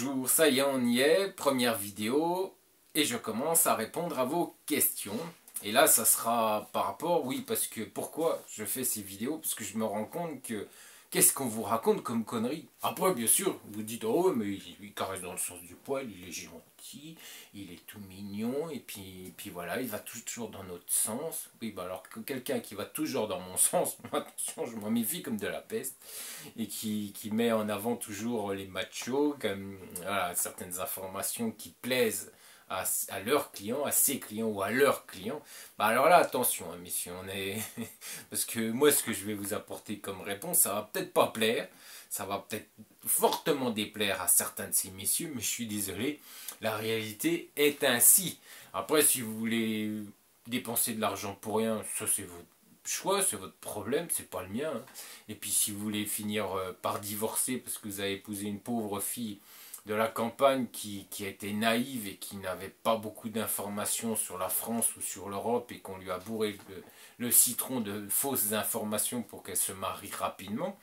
Bonjour, ça y est, on y est, première vidéo, et je commence à répondre à vos questions. Et là, ça sera par rapport, oui, parce que pourquoi je fais ces vidéos? Parce que je me rends compte que qu'est-ce qu'on vous raconte comme conneries? Après, bien sûr, vous dites, oh, mais il caresse dans le sens du poil, il est gentil, il est tout mignon, et puis voilà, il va toujours dans notre sens. Oui, bah alors que quelqu'un qui va toujours dans mon sens, moi, attention, je m'en méfie comme de la peste, et qui met en avant toujours les machos, comme voilà, certaines informations qui plaisent à leurs clients, à ses clients ou à leurs clients, bah alors là, attention, hein, messieurs, on est. Parce que moi, ce que je vais vous apporter comme réponse, ça va peut-être pas plaire, ça va peut-être fortement déplaire à certains de ces messieurs, mais je suis désolé, la réalité est ainsi. Après, si vous voulez dépenser de l'argent pour rien, ça c'est votre choix, c'est votre problème, c'est pas le mien, hein. Et puis si vous voulez finir par divorcer parce que vous avez épousé une pauvre fille de la campagne qui a été naïve et qui n'avait pas beaucoup d'informations sur la France ou sur l'Europe et qu'on lui a bourré le citron de fausses informations pour qu'elle se marie rapidement,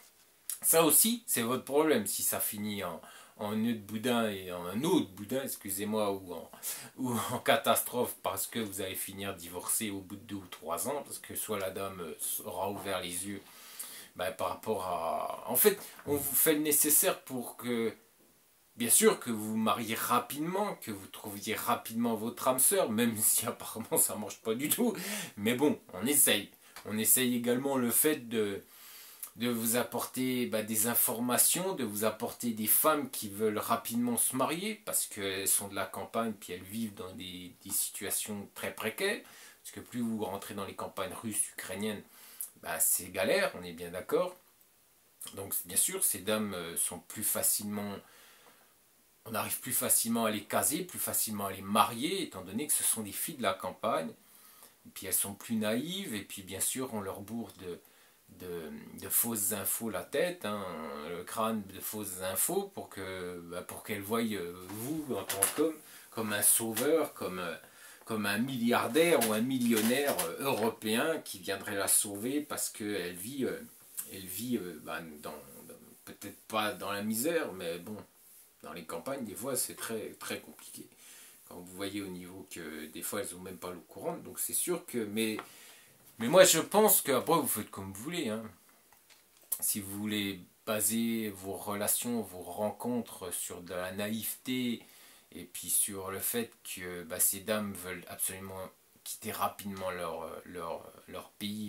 ça aussi c'est votre problème si ça finit en nœud de boudin et en un eau de boudin, excusez-moi, ou en catastrophe parce que vous allez finir divorcé au bout de 2 ou 3 ans, parce que soit la dame aura ouvert les yeux par rapport à... En fait, on vous fait le nécessaire pour que, bien sûr, que vous vous mariez rapidement, que vous trouviez rapidement votre âme sœur, même si apparemment ça ne marche pas du tout. Mais bon, on essaye. On essaye également le fait de vous apporter des informations, de vous apporter des femmes qui veulent rapidement se marier, parce qu'elles sont de la campagne, puis elles vivent dans des situations très précaires. Parce que plus vous rentrez dans les campagnes russes, ukrainiennes, c'est galère, on est bien d'accord. Donc bien sûr, ces dames sont plus facilement... On arrive plus facilement à les caser, plus facilement à les marier, étant donné que ce sont des filles de la campagne. Et puis elles sont plus naïves, et puis bien sûr, on leur bourre de fausses infos la tête, hein, le crâne de fausses infos, pour qu'elles voient vous, en tant qu'homme, comme un sauveur, comme un milliardaire ou un millionnaire européen qui viendrait la sauver parce qu'elle vit, peut-être pas dans la misère, mais bon, dans les campagnes, des fois, c'est très, très compliqué. Quand vous voyez au niveau que des fois, elles n'ont même pas l'eau courante, donc c'est sûr que... Mais moi, je pense qu'après, vous faites comme vous voulez, hein. Si vous voulez baser vos relations, vos rencontres sur de la naïveté, et puis sur le fait que ces dames veulent absolument quitter rapidement leur pays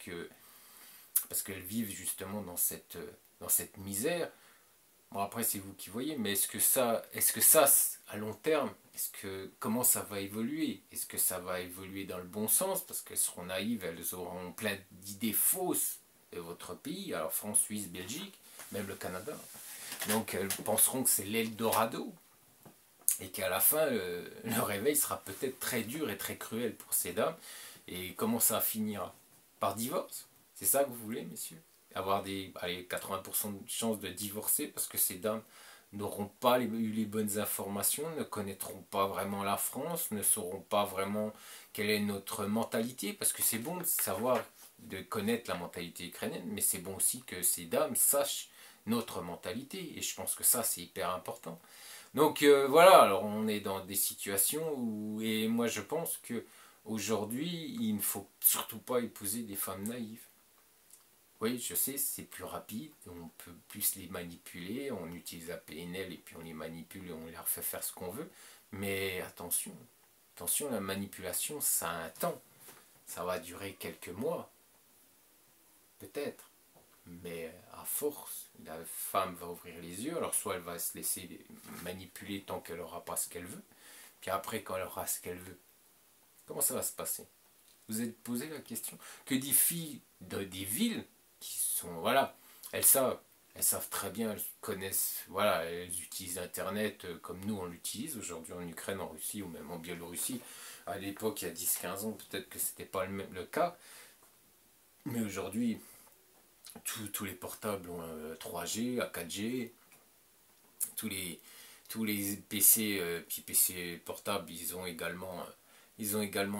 parce qu'elles vivent justement dans cette misère. Bon, après, c'est vous qui voyez, mais est-ce que ça, à long terme, comment ça va évoluer? Est-ce que ça va évoluer dans le bon sens? Parce qu'elles seront naïves, elles auront plein d'idées fausses de votre pays, alors France, Suisse, Belgique, même le Canada. Donc elles penseront que c'est l'Eldorado, et qu'à la fin, le réveil sera peut-être très dur et très cruel pour ces dames. Et comment ça finira? Par divorce? C'est ça que vous voulez, messieurs? Avoir 80% de chances de divorcer parce que ces dames n'auront pas eu les bonnes informations, ne connaîtront pas vraiment la France, ne sauront pas vraiment quelle est notre mentalité, parce que c'est bon de savoir, de connaître la mentalité ukrainienne, mais c'est bon aussi que ces dames sachent notre mentalité, et je pense que ça c'est hyper important. Donc voilà, alors on est dans des situations où, et moi je pense que aujourd'hui il ne faut surtout pas épouser des femmes naïves. Oui, je sais, c'est plus rapide, on peut plus les manipuler, on utilise la PNL et puis on les manipule et on leur fait faire ce qu'on veut. Mais attention, attention, la manipulation, ça a un temps. Ça va durer quelques mois, peut-être. Mais à force, la femme va ouvrir les yeux, alors soit elle va se laisser manipuler tant qu'elle n'aura pas ce qu'elle veut, puis après quand elle aura ce qu'elle veut, comment ça va se passer? Vous êtes posé la question? Que des filles des villes qui sont, voilà, elles savent très bien, elles connaissent, voilà, elles utilisent Internet comme nous on l'utilise aujourd'hui en Ukraine, en Russie ou même en Biélorussie. À l'époque, il y a 10-15 ans, peut-être que c'était pas le cas, mais aujourd'hui, tous les portables ont 3G, à 4G, tous les, tous les PC, puis PC portables, ils ont également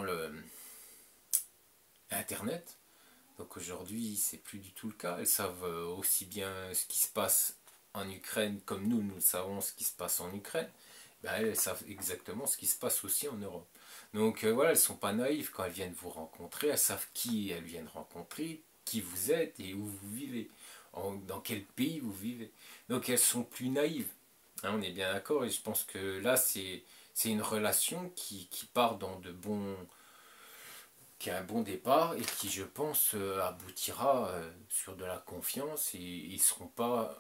Internet. Donc aujourd'hui, c'est plus du tout le cas. Elles savent aussi bien ce qui se passe en Ukraine, comme nous savons ce qui se passe en Ukraine, ben, elles savent exactement ce qui se passe aussi en Europe. Donc voilà, elles ne sont pas naïves quand elles viennent vous rencontrer, elles savent qui elles viennent rencontrer, qui vous êtes et où vous vivez, dans quel pays vous vivez. Donc elles sont plus naïves. Hein, on est bien d'accord, et je pense que là, c'est une relation qui part dans de bons, qui a un bon départ et qui, je pense, aboutira sur de la confiance et ils ne seront pas,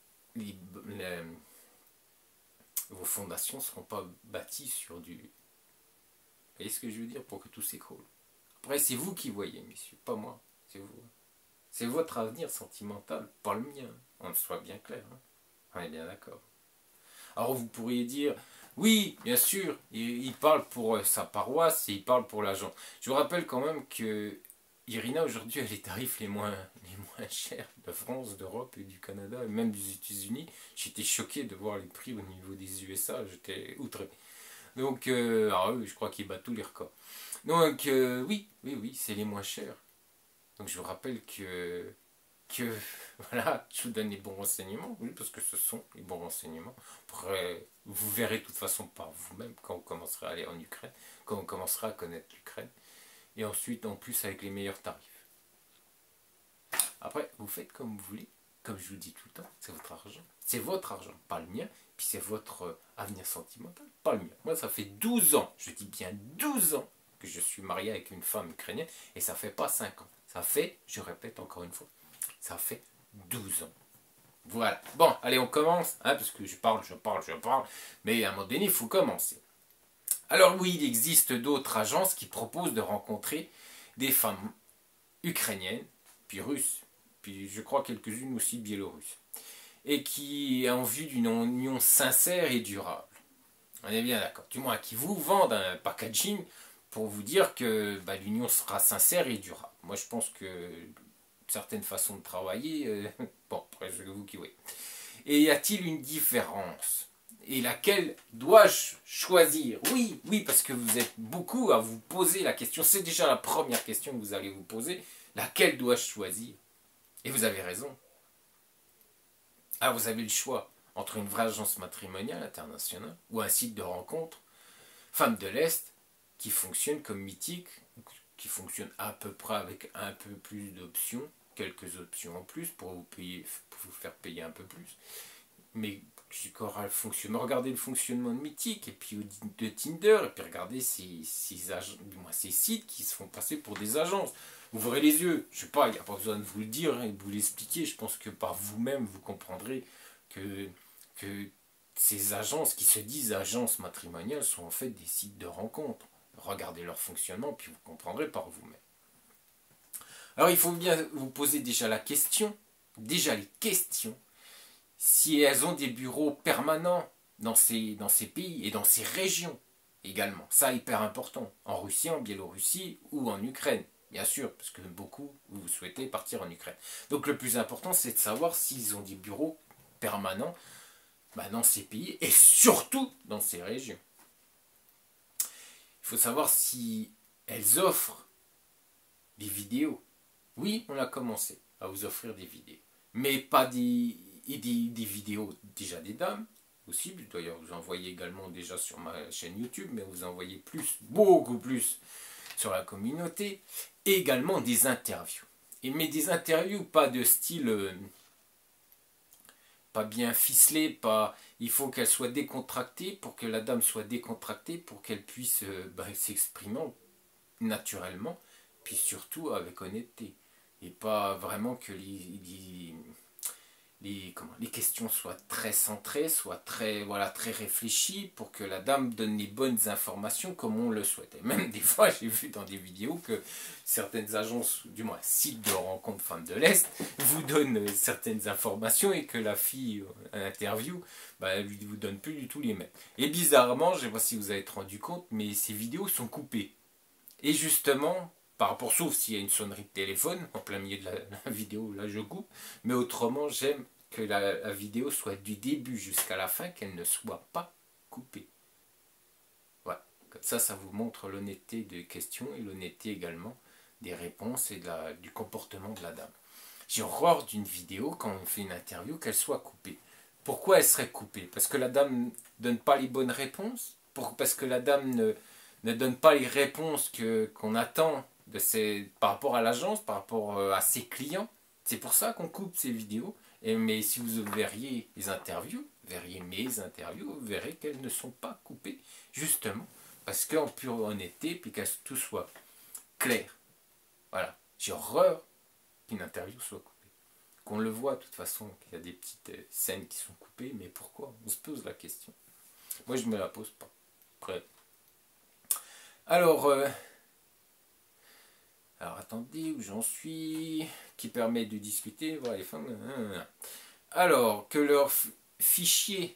vos fondations ne seront pas bâties sur du... Vous voyez ce que je veux dire, pour que tout s'écroule. Après, c'est vous qui voyez, messieurs, pas moi, c'est vous. C'est votre avenir sentimental, pas le mien. On soit bien clair, hein. On est bien d'accord. Alors vous pourriez dire, oui, bien sûr, il parle pour sa paroisse et il parle pour l'agent. Je vous rappelle quand même que Irina aujourd'hui a les tarifs les moins chers de France, d'Europe et du Canada, et même des États-Unis. J'étais choqué de voir les prix au niveau des USA, j'étais outré. Donc, alors oui, je crois qu'il bat tous les records. Donc oui, c'est les moins chers. Donc je vous rappelle que voilà, je vous donne les bons renseignements, oui, parce que ce sont les bons renseignements. Après, vous verrez de toute façon par vous-même quand vous commencerez à aller en Ukraine, quand vous commencerez à connaître l'Ukraine, et ensuite en plus avec les meilleurs tarifs. Après, vous faites comme vous voulez, comme je vous dis tout le temps, c'est votre argent, pas le mien, puis c'est votre avenir sentimental, pas le mien. Moi, ça fait 12 ans, je dis bien 12 ans, que je suis marié avec une femme ukrainienne, et ça fait pas 5 ans. Ça fait, je répète encore une fois, ça fait 12 ans. Voilà. Bon, allez, on commence, hein, parce que je parle, mais à un moment donné, il faut commencer. Alors oui, il existe d'autres agences qui proposent de rencontrer des femmes ukrainiennes, puis russes, puis je crois quelques-unes aussi biélorusses, et qui ont en vue d'une union sincère et durable. On est bien d'accord. Du moins, qui vous vendent un packaging pour vous dire que bah, l'union sera sincère et durable. Moi, je pense que certaines façons de travailler, bon, après, c'est vous qui voyez. Et y a-t-il une différence? Et laquelle dois-je choisir? Oui, oui, parce que vous êtes beaucoup à vous poser la question. C'est déjà la première question que vous allez vous poser. Laquelle dois-je choisir? Et vous avez raison. Ah, vous avez le choix entre une vraie agence matrimoniale internationale ou un site de rencontre, Femmes de l'Est, qui fonctionne comme Mythique, qui fonctionne à peu près avec un peu plus d'options, quelques options en plus pour vous faire payer un peu plus. Mais regardez le fonctionnement de Mythique et puis de Tinder et puis regardez ces sites qui se font passer pour des agences. Ouvrez les yeux, je sais pas, il n'y a pas besoin de vous le dire et de vous l'expliquer, je pense que par vous-même vous comprendrez que ces agences qui se disent agences matrimoniales sont en fait des sites de rencontres. Regardez leur fonctionnement puis vous comprendrez par vous-même. Alors il faut bien vous poser déjà les questions, si elles ont des bureaux permanents dans ces pays et dans ces régions également. Ça, hyper important. En Russie, en Biélorussie ou en Ukraine. Bien sûr, parce que beaucoup, vous souhaitez partir en Ukraine. Donc le plus important, c'est de savoir s'ils ont des bureaux permanents dans ces pays et surtout dans ces régions. Il faut savoir si elles offrent des vidéos. Oui, on a commencé à vous offrir des vidéos. Mais pas des vidéos déjà des dames aussi. D'ailleurs, vous en voyez également déjà sur ma chaîne YouTube, mais vous en voyez plus, beaucoup plus sur la communauté. Et également des interviews. Mais des interviews pas de style... pas bien ficelées, pas... Il faut qu'elles soient décontractées pour que la dame soit décontractée, pour qu'elle puisse s'exprimer naturellement, puis surtout avec honnêteté. Et pas vraiment que les questions soient très centrées, soient très réfléchies pour que la dame donne les bonnes informations comme on le souhaitait. Même des fois, j'ai vu dans des vidéos que certaines agences, du moins sites de rencontres femmes de l'Est, vous donnent certaines informations et que la fille à l'interview, elle ne vous donne plus du tout les mêmes. Et bizarrement, je ne sais pas si vous avez rendu compte, mais ces vidéos sont coupées. Et justement, par rapport, sauf s'il y a une sonnerie de téléphone, en plein milieu de la vidéo, là je coupe, mais autrement, j'aime que la vidéo soit du début jusqu'à la fin, qu'elle ne soit pas coupée. Voilà, comme ça vous montre l'honnêteté des questions et l'honnêteté également des réponses et du comportement de la dame. J'ai horreur d'une vidéo, quand on fait une interview, qu'elle soit coupée. Pourquoi elle serait coupée? Parce que la dame ne donne pas les bonnes réponses? Parce que la dame ne donne pas les réponses qu'on attend par rapport à l'agence, par rapport à ses clients? C'est pour ça qu'on coupe ces vidéos. Mais si vous verriez les interviews, verriez mes interviews, vous verrez qu'elles ne sont pas coupées, justement, parce qu'en pure honnêteté, puis que tout soit clair. Voilà. J'ai horreur qu'une interview soit coupée. Qu'on le voit de toute façon, qu'il y a des petites scènes qui sont coupées, mais pourquoi? On se pose la question. Moi, je me la pose pas. Après. Alors, attendez, où j'en suis? Qui permet de discuter, voilà les femmes. Alors, que leur fichier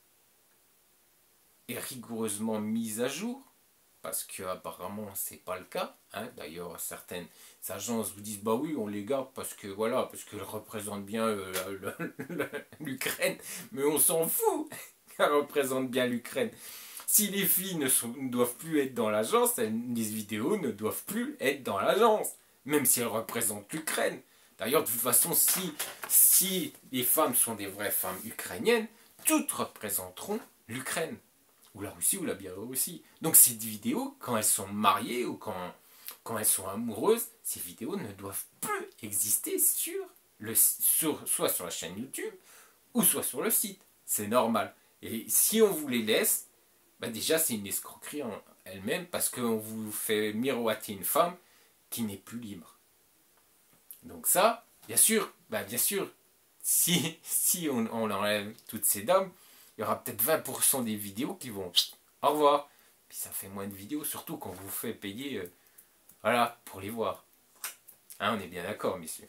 est rigoureusement mis à jour, parce que apparemment c'est pas le cas. Hein. D'ailleurs, certaines agences vous disent bah oui, on les garde parce que voilà, parce qu'elles représentent bien l'Ukraine, mais on s'en fout qu'elles représentent bien l'Ukraine. Si les filles ne doivent plus être dans l'agence, les vidéos ne doivent plus être dans l'agence, même si elles représentent l'Ukraine. D'ailleurs, de toute façon, si les femmes sont des vraies femmes ukrainiennes, toutes représenteront l'Ukraine, ou la Russie, ou la Biélorussie. Donc ces vidéos, quand elles sont mariées, ou quand elles sont amoureuses, ces vidéos ne doivent plus exister soit sur la chaîne YouTube, ou soit sur le site. C'est normal. Et si on vous les laisse, bah déjà c'est une escroquerie en elle-même parce qu'on vous fait miroiter une femme qui n'est plus libre. Donc ça, bien sûr, si on enlève toutes ces dames, il y aura peut-être 20% des vidéos qui vont au revoir. Puis ça fait moins de vidéos, surtout quand on vous fait payer voilà, pour les voir. Hein, on est bien d'accord, messieurs.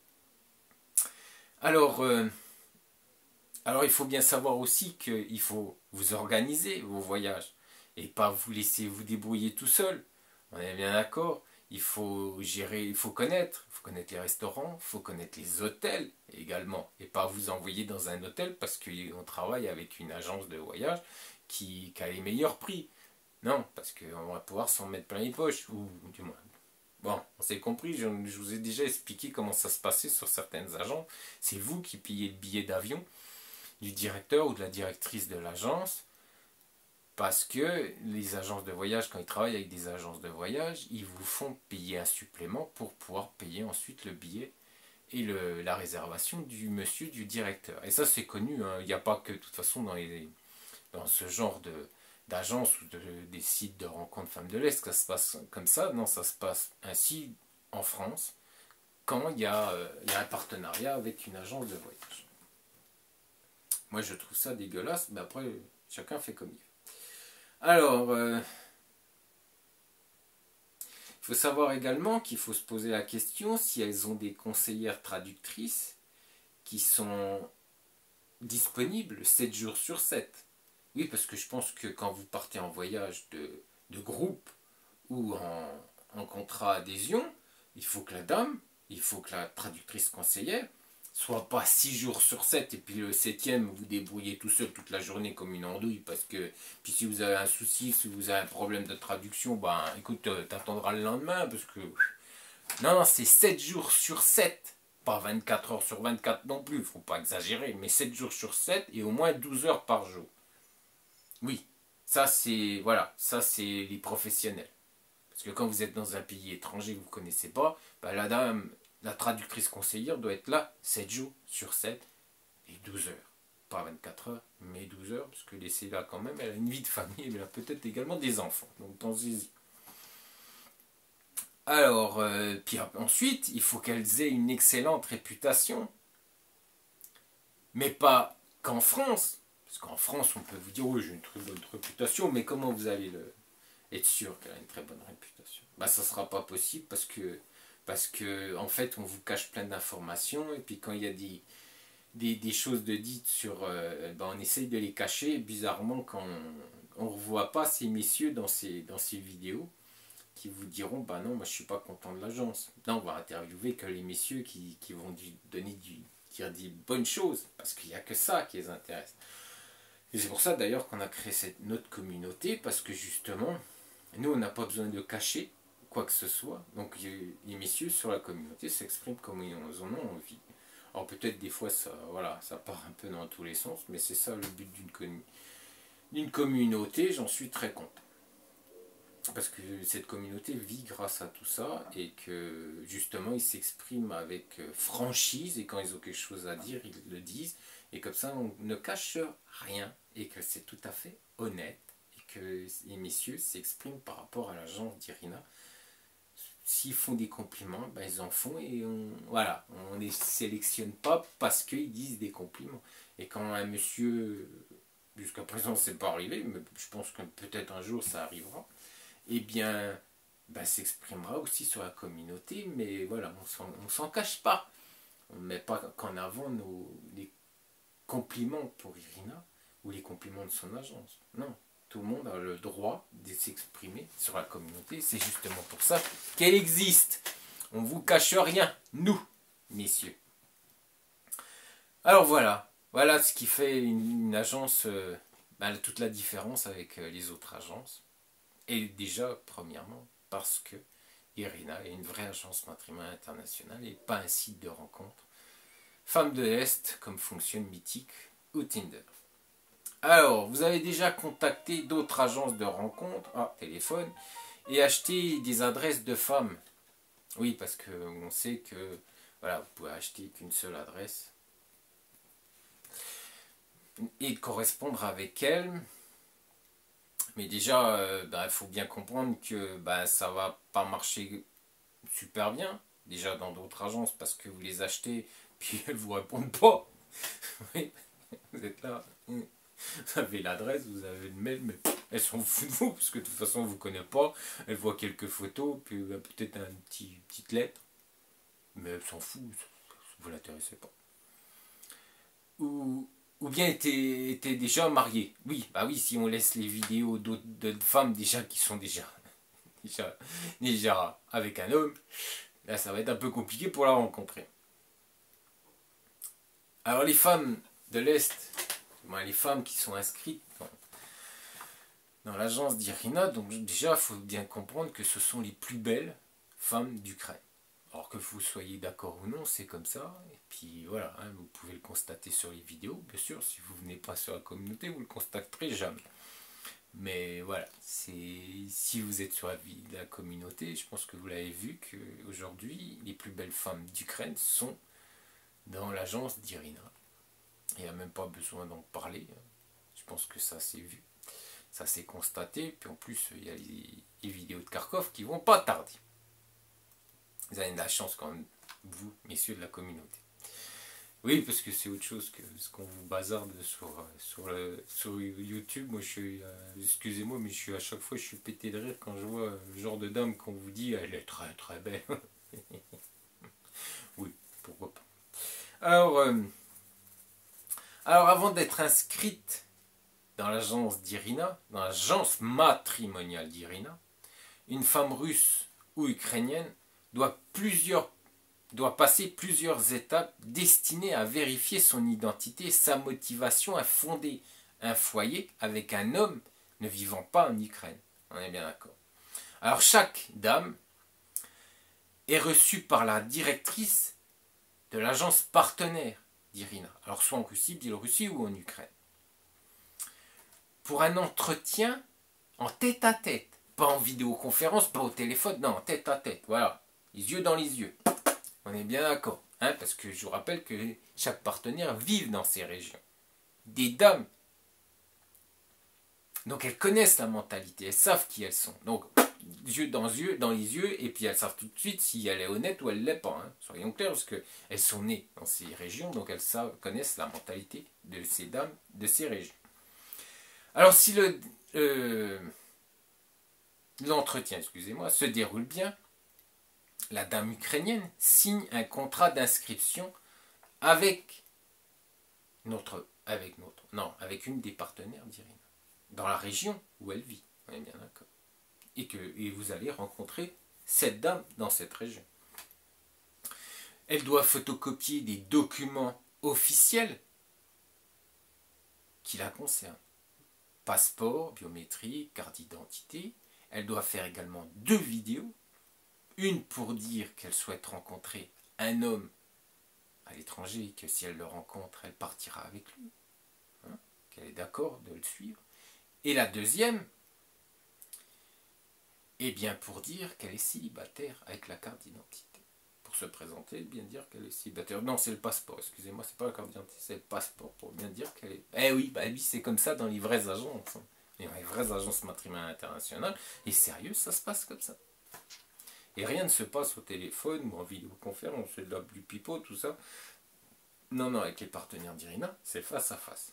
Alors, il faut bien savoir aussi qu'il faut vous organiser vos voyages et pas vous laisser vous débrouiller tout seul. On est bien d'accord. Il faut gérer, il faut connaître les restaurants, il faut connaître les hôtels également et pas vous envoyer dans un hôtel parce qu'on travaille avec une agence de voyage qui a les meilleurs prix. Non, parce qu'on va pouvoir s'en mettre plein les poches, ou du moins. Bon, on s'est compris, je vous ai déjà expliqué comment ça se passait sur certaines agences. C'est vous qui payez le billet d'avion du directeur ou de la directrice de l'agence, parce que les agences de voyage, quand ils travaillent avec des agences de voyage, ils vous font payer un supplément pour pouvoir payer ensuite le billet et la réservation du monsieur, du directeur. Et ça c'est connu, hein. Il n'y a pas que de toute façon dans ce genre d'agence ou des sites de rencontres femmes de l'Est que ça se passe comme ça. Non, ça se passe ainsi en France quand il y a un partenariat avec une agence de voyage. Moi, je trouve ça dégueulasse, mais après, chacun fait comme il veut. Alors, il faut savoir également qu'il faut se poser la question si elles ont des conseillères traductrices qui sont disponibles 7 jours sur 7. Oui, parce que je pense que quand vous partez en voyage de groupe ou en contrat adhésion, il faut que la traductrice conseillère soit pas 6 jours sur 7 et puis le 7e vous débrouillez tout seul toute la journée comme une andouille parce que puis si vous avez un souci, si vous avez un problème de traduction, ben écoute, t'attendras le lendemain parce que non, c'est 7 jours sur 7, pas 24 heures sur 24 non plus, faut pas exagérer, mais 7 jours sur 7 et au moins 12 heures par jour. Oui, ça c'est les professionnels. Parce que quand vous êtes dans un pays étranger que vous ne connaissez pas, ben la traductrice conseillère doit être là 7 jours sur 7 et 12 heures. Pas 24 heures, mais 12 heures, parce que laissez là quand même, elle a une vie de famille, elle a peut-être également des enfants. Donc pensez-y. Alors, puis ensuite, il faut qu'elles aient une excellente réputation. Mais pas qu'en France. Parce qu'en France, on peut vous dire, oui, j'ai une très bonne réputation, mais comment vous allez être sûr qu'elle a une très bonne réputation? Bah, ça ne sera pas possible parce que en fait, on vous cache plein d'informations, et puis quand il y a des choses de dites on essaye de les cacher. Bizarrement, quand on ne revoit pas ces messieurs dans ces vidéos, qui vous diront, bah non, moi je suis pas content de l'agence. Là, on va interviewer que les messieurs qui vont dire des bonnes choses, parce qu'il n'y a que ça qui les intéresse. Et c'est pour ça d'ailleurs qu'on a créé notre communauté, parce que justement, nous on n'a pas besoin de cacher quoi que ce soit. Donc les messieurs sur la communauté s'expriment comme ils en ont envie. Alors peut-être des fois ça, voilà, ça part un peu dans tous les sens, mais c'est ça le but d'une communauté, j'en suis très content. Parce que cette communauté vit grâce à tout ça et que justement ils s'expriment avec franchise et quand ils ont quelque chose à dire, ils le disent. Et comme ça, on ne cache rien et que c'est tout à fait honnête et que les messieurs s'expriment par rapport à l'agence d'Irina. S'ils font des compliments, ben ils en font et voilà, on ne les sélectionne pas parce qu'ils disent des compliments. Et quand un monsieur, jusqu'à présent c'est pas arrivé, mais je pense que peut-être un jour ça arrivera, eh bien, ben, s'exprimera aussi sur la communauté, mais voilà, on s'en cache pas. On ne met pas qu'en avant les compliments pour Irina ou les compliments de son agence. Non, tout le monde a le droit de s'exprimer sur la communauté. C'est justement pour ça qu'elle existe. On ne vous cache rien, nous, messieurs. Alors voilà, voilà ce qui fait une agence, ben, toute la différence avec les autres agences. Et déjà, premièrement, parce que Irina est une vraie agence matrimoniale internationale et pas un site de rencontre. Femme de l'Est, comme fonctionne Mythique ou Tinder. Alors, vous avez déjà contacté d'autres agences de rencontres, téléphone, et acheté des adresses de femmes. Oui, parce qu'on sait que voilà, vous pouvez acheter qu'une seule adresse et correspondre avec elle. Mais déjà, il faut bien comprendre que ça va pas marcher super bien. Déjà dans d'autres agences parce que vous les achetez puis elles vous répondent pas. Oui, vous êtes là. Vous avez l'adresse, vous avez le mail, mais elles s'en foutent de vous parce que de toute façon, vous ne connaissez pas. Elles voient quelques photos, puis peut-être une petite lettre, mais elles s'en foutent. Vous ne l'intéressez pas. Ou bien était déjà marié. Oui, bah oui, si on laisse les vidéos d'autres femmes déjà qui sont déjà avec un homme, là ça va être un peu compliqué pour la rencontrer. Alors les femmes de l'Est, les femmes qui sont inscrites dans l'agence d'Irina, donc déjà il faut bien comprendre que ce sont les plus belles femmes d'Ukraine. Alors que vous soyez d'accord ou non, c'est comme ça. Et puis voilà, vous pouvez le constater sur les vidéos. Bien sûr, si vous ne venez pas sur la communauté, vous ne le constaterez jamais. Mais voilà, si vous êtes sur la communauté, je pense que vous l'avez vu qu'aujourd'hui, les plus belles femmes d'Ukraine sont dans l'agence d'Irina. Il n'y a même pas besoin d'en parler. Je pense que ça s'est vu. Ça s'est constaté. Puis en plus, il y a les vidéos de Kharkov qui vont pas tarder. Vous avez de la chance quand même, vous, messieurs de la communauté. Oui, parce que c'est autre chose que ce qu'on vous bazarde sur YouTube. Moi, excusez-moi, mais à chaque fois, je suis pété de rire quand je vois le genre de dame qu'on vous dit, elle est très très belle. Oui, pourquoi pas. Alors avant d'être inscrite dans l'agence d'Irina, dans l'agence matrimoniale d'Irina, une femme russe ou ukrainienne doit passer plusieurs étapes destinées à vérifier son identité et sa motivation à fonder un foyer avec un homme ne vivant pas en Ukraine. On est bien d'accord. Alors chaque dame est reçue par la directrice de l'agence partenaire d'Irina. Alors soit en Russie, Biélorussie ou en Ukraine. Pour un entretien en tête-à-tête. Pas en vidéoconférence, pas au téléphone, non, en tête-à-tête. Voilà, les yeux dans les yeux. On est bien d'accord. Parce que je vous rappelle que chaque partenaire vit dans ces régions. Des dames. Donc elles connaissent la mentalité, elles savent qui elles sont. Donc, yeux dans les yeux, et puis elles savent tout de suite si elle est honnête ou elle ne l'est pas. Soyons clairs, parce qu'elles sont nées dans ces régions, donc elles connaissent la mentalité de ces dames de ces régions. Alors si l'entretien, se déroule bien, la dame ukrainienne signe un contrat d'inscription avec une des partenaires d'Irina, dans la région où elle vit. On est bien d'accord. Et vous allez rencontrer cette dame dans cette région. Elle doit photocopier des documents officiels qui la concernent. Passeport, biométrie, carte d'identité. Elle doit faire également 2 vidéos. Une pour dire qu'elle souhaite rencontrer un homme à l'étranger et que si elle le rencontre, elle partira avec lui. Hein, qu'elle est d'accord de le suivre. Et la deuxième, eh bien pour dire qu'elle est célibataire avec la carte d'identité. Pour se présenter, bien dire qu'elle est célibataire. Non, c'est le passeport, excusez-moi, c'est pas la carte d'identité, c'est le passeport pour bien dire qu'elle est... Eh oui, bah oui, c'est comme ça dans les vraies agences. Hein. Les vraies agences matrimoniales internationales. Et sérieux, ça se passe comme ça. Et rien ne se passe au téléphone ou en vidéoconférence, c'est de la du pipeau, tout ça. Non, non, avec les partenaires d'Irina, c'est face à face.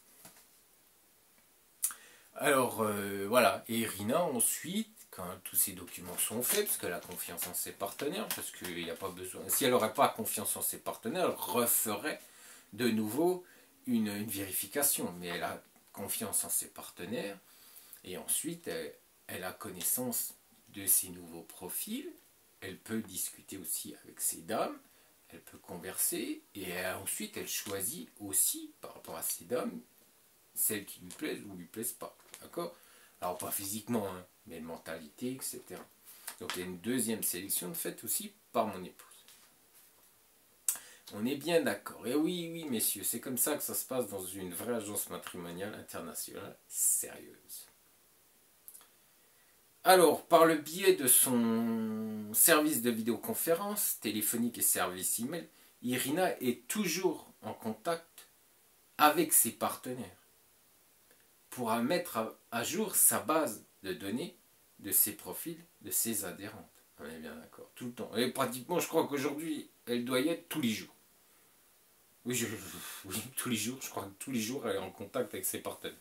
Alors, voilà. Et Irina, ensuite, quand tous ces documents sont faits, parce qu'elle a confiance en ses partenaires, parce qu'il n'y a pas besoin... Si elle n'aurait pas confiance en ses partenaires, elle referait de nouveau une vérification. Mais elle a confiance en ses partenaires, et ensuite, elle a connaissance de ses nouveaux profils. Elle peut discuter aussi avec ces dames, elle peut converser, et ensuite elle choisit aussi, par rapport à ces dames, celles qui lui plaisent ou lui plaisent pas. D'accord? Alors pas physiquement, hein, mais mentalité, etc. Donc il y a une deuxième sélection de faite aussi par mon épouse. On est bien d'accord. Et oui, oui, messieurs, c'est comme ça que ça se passe dans une vraie agence matrimoniale internationale sérieuse. Alors, par le biais de son service de vidéoconférence, téléphonique et service email, Irina est toujours en contact avec ses partenaires pour mettre à jour sa base de données de ses profils, de ses adhérentes. On est bien d'accord, tout le temps. Et pratiquement, je crois qu'aujourd'hui, elle doit y être tous les jours. Oui, oui, tous les jours, je crois que tous les jours, elle est en contact avec ses partenaires.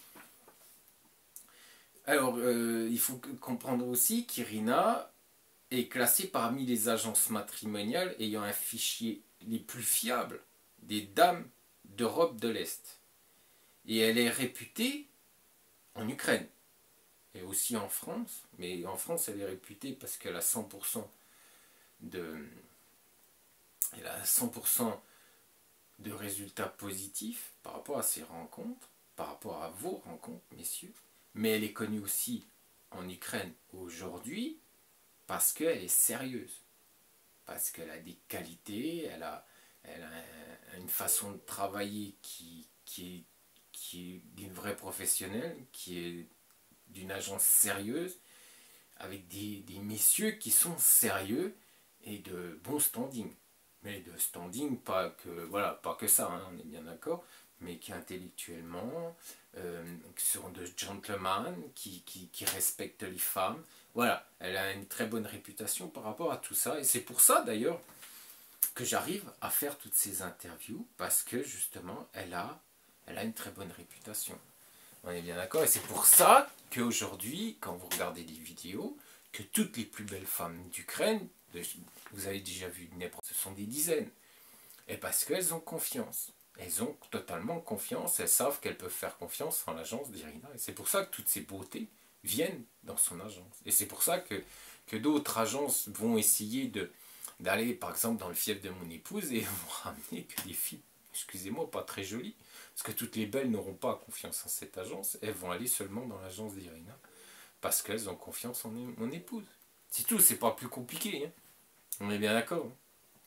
Alors, il faut comprendre aussi qu'Irina est classée parmi les agences matrimoniales ayant un fichier les plus fiables des dames d'Europe de l'Est. Et elle est réputée en Ukraine et aussi en France, mais en France elle est réputée parce qu'elle a 100% de, elle a 100% de résultats positifs par rapport à ses rencontres, par rapport à vos rencontres, messieurs. Mais elle est connue aussi en Ukraine aujourd'hui parce qu'elle est sérieuse, parce qu'elle a des qualités, elle a une façon de travailler qui est d'une vraie professionnelle, qui est d'une agence sérieuse, avec des messieurs qui sont sérieux et de bon standing. Mais de standing, pas que ça, hein, on est bien d'accord, mais qui intellectuellement qui sont de gentlemen, qui respectent les femmes. Voilà, elle a une très bonne réputation par rapport à tout ça. Et c'est pour ça d'ailleurs que j'arrive à faire toutes ces interviews, parce que justement, elle a une très bonne réputation. On est bien d'accord. Et c'est pour ça qu'aujourd'hui, quand vous regardez des vidéos, que toutes les plus belles femmes d'Ukraine, vous avez déjà vu ce sont des dizaines. Et parce qu'elles ont confiance. Elles ont totalement confiance. Elles savent qu'elles peuvent faire confiance en l'agence d'Irina. Et c'est pour ça que toutes ces beautés viennent dans son agence. Et c'est pour ça que d'autres agences vont essayer d'aller, par exemple, dans le fief de mon épouse et vont ramener que des filles, excusez-moi, pas très jolies. Parce que toutes les belles n'auront pas confiance en cette agence. Elles vont aller seulement dans l'agence d'Irina. Parce qu'elles ont confiance en mon épouse. C'est tout, c'est pas plus compliqué. Hein. On est bien d'accord. Hein.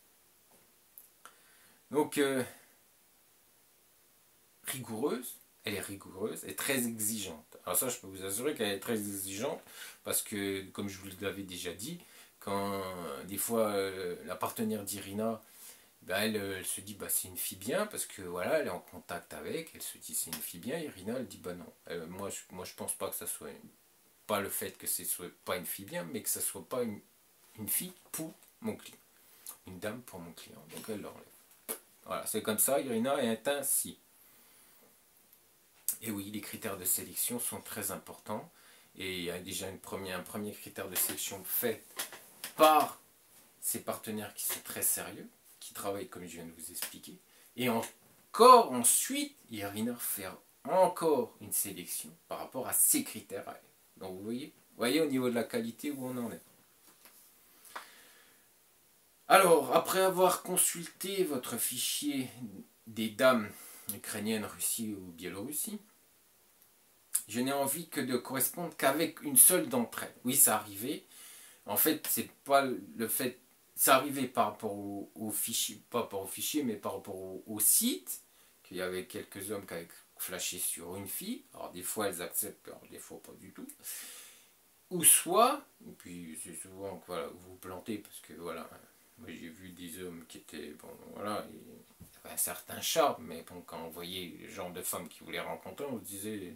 Donc, rigoureuse, elle est rigoureuse et très exigeante. Alors ça, je peux vous assurer qu'elle est très exigeante parce que, comme je vous l'avais déjà dit, quand des fois la partenaire d'Irina, ben, elle se dit bah c'est une fille bien parce que voilà, elle est en contact avec, elle se dit c'est une fille bien. Irina, elle dit bah non, moi je pense pas que ça soit pas le fait que ce soit pas une fille bien, mais que ça soit pas une fille pour mon client, une dame pour mon client. Donc elle l'enlève. Voilà, c'est comme ça, Irina est ainsi. Et oui, les critères de sélection sont très importants. Et il y a déjà un premier critère de sélection fait par ces partenaires qui sont très sérieux, qui travaillent comme je viens de vous expliquer. Et encore ensuite, Irina fait encore une sélection par rapport à ces critères. Donc vous voyez au niveau de la qualité où on en est. Alors, après avoir consulté votre fichier des dames ukrainiennes, Russie ou Biélorussie, je n'ai envie que de correspondre qu'avec une seule d'entre elles. Oui, ça arrivait. En fait, c'est pas le fait, c'est arrivé par rapport au fichier, pas par rapport au fichier, mais par rapport au site, qu'il y avait quelques hommes qui avaient flashé sur une fille. Alors des fois elles acceptent, alors des fois pas du tout. Ou soit, et puis c'est souvent que voilà, vous vous plantez parce que voilà, moi j'ai vu des hommes qui étaient, bon voilà, il y avait un certain charme, mais bon, quand on voyait le genre de femmes qui voulaient rencontrer, on se disait,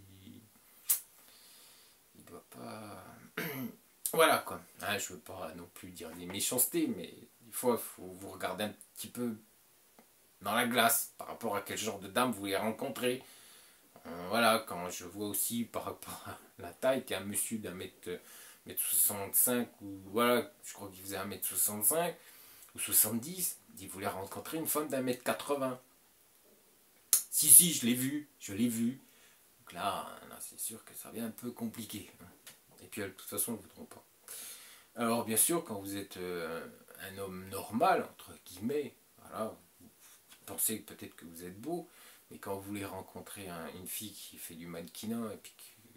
il doit pas. Voilà quoi. Ah, je veux pas non plus dire des méchancetés, mais des fois il faut vous regarder un petit peu dans la glace par rapport à quel genre de dame vous voulez rencontrer. Voilà, quand je vois aussi par rapport à la taille qu'un monsieur d'un mètre 65 ou voilà, je crois qu'il faisait 1m65 ou 70, il voulait rencontrer une femme d'1m80. Si, je l'ai vu, je l'ai vu. Donc là c'est sûr que ça devient un peu compliqué. Et puis de toute façon, ils ne voudront pas. Alors bien sûr, quand vous êtes un homme normal, entre guillemets, voilà, vous pensez peut-être que vous êtes beau, mais quand vous voulez rencontrer une fille qui fait du mannequinat, et puis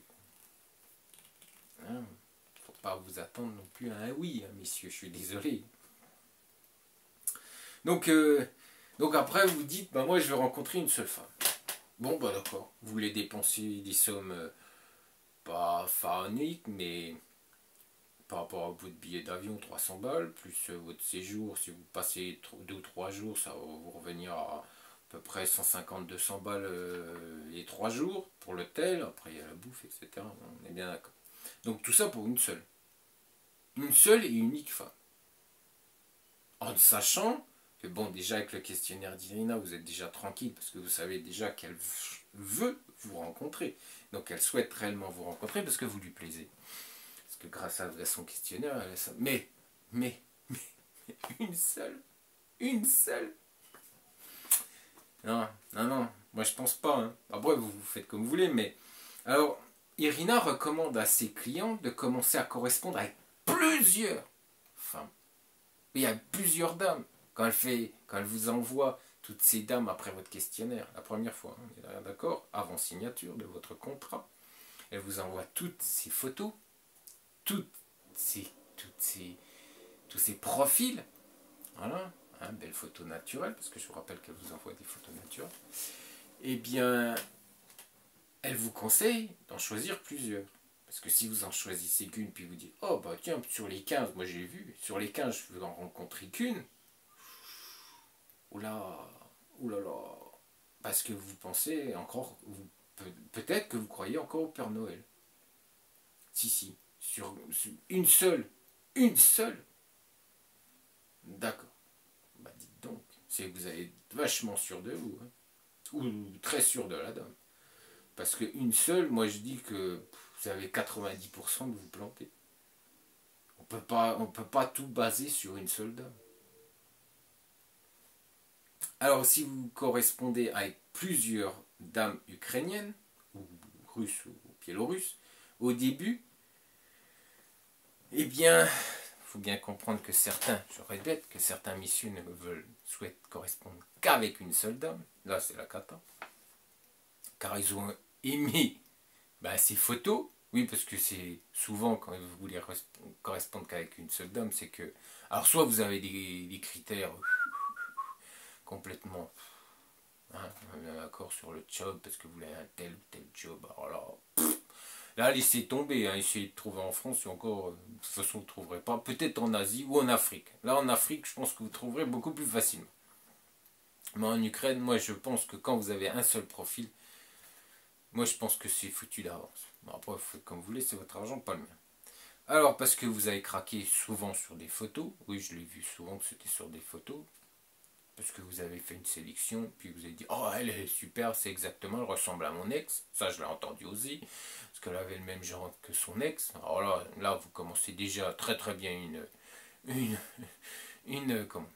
hein, faut pas vous attendre non plus à un oui, hein, messieurs, je suis désolé. Donc, donc après, vous dites, bah, moi je veux rencontrer une seule femme. Bon, bah d'accord, vous voulez dépenser des sommes pas pharaoniques, mais par rapport à votre billet d'avion, 300 balles, plus votre séjour, si vous passez 2 ou 3 jours, ça va vous revenir à peu près 150-200 balles les 3 jours pour l'hôtel, après il y a la bouffe, etc. On est bien d'accord. Donc tout ça pour une seule. Une seule et unique femme. En sachant que bon, déjà avec le questionnaire d'Irina, vous êtes déjà tranquille parce que vous savez déjà qu'elle veut vous rencontrer. Donc elle souhaite réellement vous rencontrer parce que vous lui plaisez. Parce que grâce à son questionnaire, elle a ça. Mais, une seule. Non, moi je pense pas. Hein. Après, vous faites comme vous voulez, mais. Alors, Irina recommande à ses clients de commencer à correspondre avec plusieurs femmes. Il y a plusieurs dames. Quand elle vous envoie toutes ces dames après votre questionnaire, la première fois, hein, on est d'accord, avant signature de votre contrat, elle vous envoie toutes ces photos, toutes ces, toutes ces, tous ces profils. Voilà, hein, belles photos naturelles, parce que je vous rappelle qu'elle vous envoie des photos naturelles. Eh bien, elle vous conseille d'en choisir plusieurs. Parce que si vous en choisissez qu'une, puis vous dites, oh bah tiens, sur les 15, moi j'ai vu, sur les 15, je veux en rencontrer qu'une. Oula, oulala. Parce que vous pensez encore, peut-être que vous croyez encore au Père Noël. Si, sur une seule. D'accord. Bah dites donc, c'est que vous êtes vachement sûr de vous, hein. Ou très sûr de la dame. Parce qu'une seule, moi je dis que vous avez 90% de vous planter. On peut pas tout baser sur une seule dame. Alors si vous correspondez avec plusieurs dames ukrainiennes, ou russes ou biélorusses, au début, eh bien, il faut bien comprendre que certains, je répète, que certains messieurs souhaitent correspondre qu'avec une seule dame. Là, c'est la cata. Car ils ont aimé ces photos. Oui, parce que c'est souvent quand vous voulez correspondre qu'avec une seule dame, c'est que. Alors, soit vous avez des critères complètement. Hein, on est d'accord sur le job, parce que vous voulez un tel ou tel job. Alors là, laissez tomber, hein, essayez de trouver en France, et encore, de toute façon, vous ne trouverez pas. Peut-être en Asie ou en Afrique. Là, en Afrique, je pense que vous trouverez beaucoup plus facilement. Mais en Ukraine, moi, je pense que quand vous avez un seul profil, moi, je pense que c'est foutu d'avance. Bon, après, vous faites comme vous voulez, c'est votre argent, pas le mien. Alors, parce que vous avez craqué souvent sur des photos, oui, je l'ai vu souvent que c'était sur des photos, parce que vous avez fait une sélection, puis vous avez dit, oh, elle est super, c'est exactement, elle ressemble à mon ex. Ça, je l'ai entendu aussi, parce qu'elle avait le même genre que son ex. Alors là vous commencez déjà très très bien comment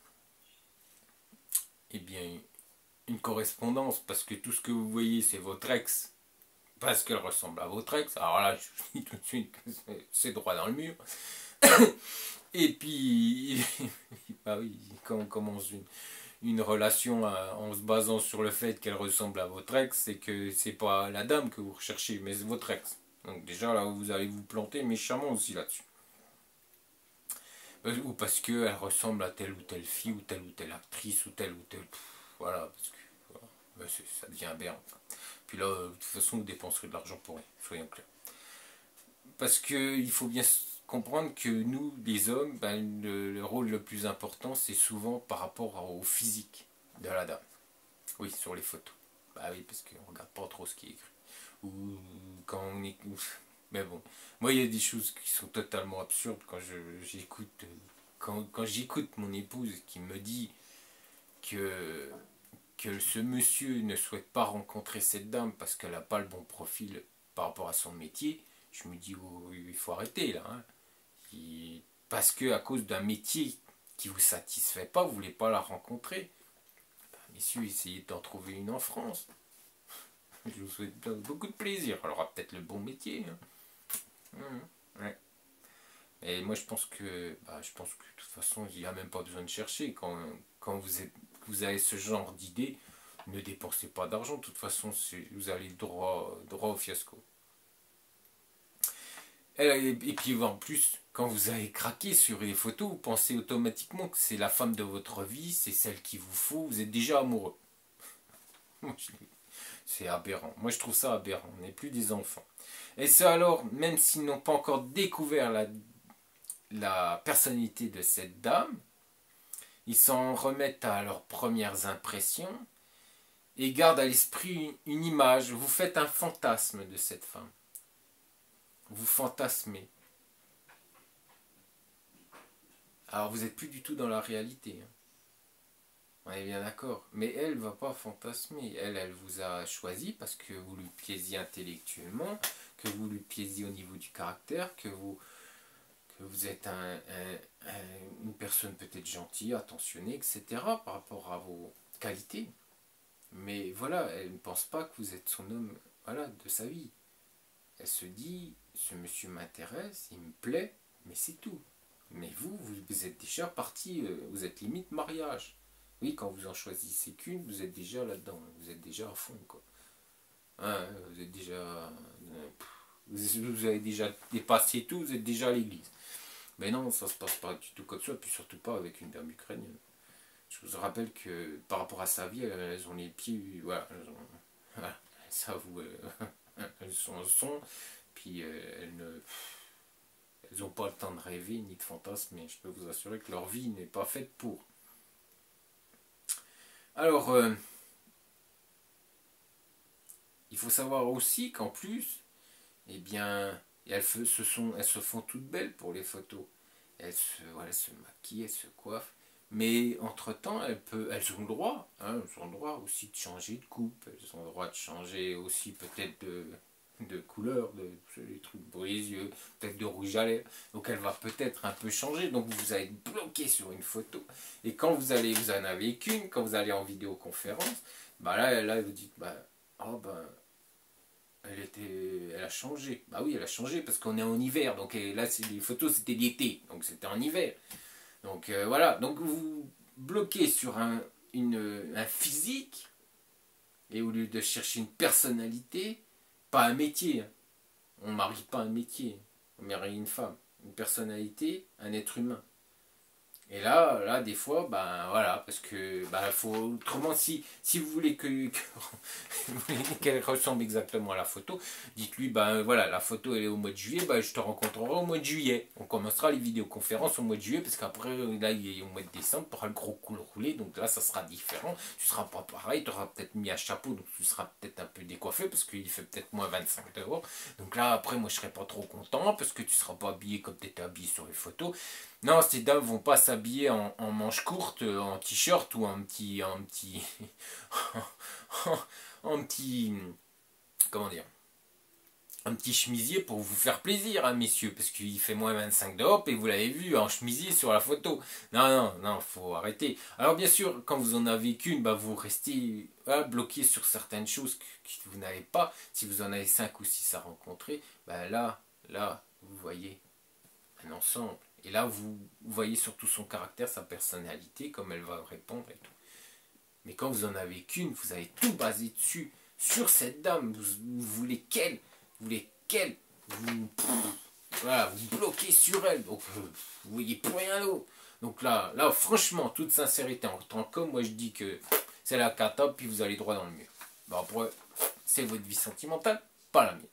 eh bien, une correspondance, parce que tout ce que vous voyez, c'est votre ex, parce qu'elle ressemble à votre ex. Alors là, je vous dis tout de suite que c'est droit dans le mur. Et puis, bah oui, quand on commence une relation en se basant sur le fait qu'elle ressemble à votre ex, c'est que c'est pas la dame que vous recherchez, mais c'est votre ex. Donc déjà là, vous allez vous planter méchamment aussi là-dessus. Ou parce qu'elle ressemble à telle ou telle fille, ou telle actrice, ou telle... voilà, parce que voilà, ça devient aberrant. Puis là, de toute façon, vous dépenserez de l'argent pour rien, soyons clairs. Parce qu'il faut bien comprendre que nous, les hommes, ben, le rôle le plus important, c'est souvent par rapport au physique de la dame. Oui, sur les photos. Bah oui, parce qu'on regarde pas trop ce qui est écrit. Ou quand on est... Mais bon, moi, il y a des choses qui sont totalement absurdes quand j'écoute... Quand j'écoute mon épouse qui me dit que, que ce monsieur ne souhaite pas rencontrer cette dame parce qu'elle n'a pas le bon profil par rapport à son métier, je me dis, oh, il faut arrêter là. Hein. Parce que à cause d'un métier qui ne vous satisfait pas, vous ne voulez pas la rencontrer. Ben, messieurs, essayez d'en trouver une en France. Je vous souhaite beaucoup de plaisir. Elle aura peut-être le bon métier. Hein. Ouais. Et moi, je pense que de toute façon, il n'y a même pas besoin de chercher. Quand vous avez ce genre d'idée, ne dépensez pas d'argent. De toute façon, vous allez droit au fiasco. Et puis en plus, quand vous avez craqué sur les photos, vous pensez automatiquement que c'est la femme de votre vie, c'est celle qu'il vous faut, vous êtes déjà amoureux. C'est aberrant. Moi, je trouve ça aberrant. On n'est plus des enfants. Et ça alors, même s'ils n'ont pas encore découvert la personnalité de cette dame, ils s'en remettent à leurs premières impressions et gardent à l'esprit une image. Vous faites un fantasme de cette femme. Vous fantasmez. Alors vous n'êtes plus du tout dans la réalité. Hein. On est bien d'accord. Mais elle ne va pas fantasmer. Elle vous a choisi parce que vous lui plaisiez intellectuellement, que vous lui plaisiez au niveau du caractère, que vous êtes une personne peut-être gentille, attentionnée, etc. par rapport à vos qualités. Mais voilà, elle ne pense pas que vous êtes son homme, voilà, de sa vie. Elle se dit, ce monsieur m'intéresse, il me plaît, mais c'est tout. Mais vous êtes déjà parti, vous êtes limite mariage. Oui, quand vous en choisissez qu'une, vous êtes déjà là-dedans, vous êtes déjà à fond, quoi. Hein, vous êtes déjà... vous avez déjà dépassé tout, vous êtes déjà à l'église. Mais non, ça se passe pas du tout comme ça, puis surtout pas avec une dame ukrainienne. Je vous rappelle que par rapport à sa vie, elles ont les pieds, voilà, voilà ça vous... elles sont, puis elles n'ont pas le temps de rêver ni de fantasmer, mais je peux vous assurer que leur vie n'est pas faite pour. Alors, il faut savoir aussi qu'en plus, eh bien, elles se font toutes belles pour les photos. Voilà, elles se maquillent, elles se coiffent. Mais entre-temps, elles ont le droit. Hein, elles ont le droit aussi de changer de coupe. Elles ont le droit de changer aussi peut-être de couleur, des trucs pour les yeux, peut-être de rouge à lèvres. Donc elle va peut-être un peu changer. Donc vous allez être bloqué sur une photo. Et quand vous en avez qu'une, quand vous allez en vidéoconférence, bah là vous dites, oh elle a changé. Bah oui, elle a changé parce qu'on est en hiver. Donc là, les photos, c'était l'été. Donc c'était en hiver. Donc voilà. Donc vous bloquez sur un physique. Et au lieu de chercher une personnalité, pas un métier. Hein. On ne marie pas un métier. On marie une femme. Une personnalité, un être humain. Et là, des fois, voilà, parce que faut autrement, si vous voulez qu'elle ressemble exactement à la photo, dites-lui, voilà, la photo elle est au mois de juillet, je te rencontrerai au mois de juillet. On commencera les vidéoconférences au mois de juillet, parce qu'après, là, il est au mois de décembre, tu auras le gros col roulé, donc là, ça sera différent. Tu seras pas pareil, tu auras peut-être mis un chapeau, donc tu seras peut-être un peu décoiffé, parce qu'il fait peut-être moins 25 dehors. Donc là, après, moi, je serai pas trop content, parce que tu seras pas habillé comme tu étais habillé sur les photos. Non, ces dames vont pas s'habiller en manches courtes, en t-shirt ou en petit, en petit, comment dire, un petit chemisier pour vous faire plaisir, hein, messieurs, parce qu'il fait moins 25 de hop et vous l'avez vu en chemisier sur la photo. Non, faut arrêter. Alors bien sûr, quand vous en avez qu'une, vous restez bloqué sur certaines choses que vous n'avez pas. Si vous en avez 5 ou 6 à rencontrer, là, vous voyez un ensemble. Et là, vous voyez surtout son caractère, sa personnalité, comme elle va répondre et tout. Mais quand vous en avez qu'une, vous avez tout basé dessus, sur cette dame. Vous voulez qu'elle, vous voulez qu'elle. voilà, vous bloquez sur elle, donc vous voyez plus rien d'autre. Donc là, franchement, toute sincérité, en tant qu'homme, moi je dis que c'est la cata, puis vous allez droit dans le mur. Bon, après, c'est votre vie sentimentale, pas la mienne.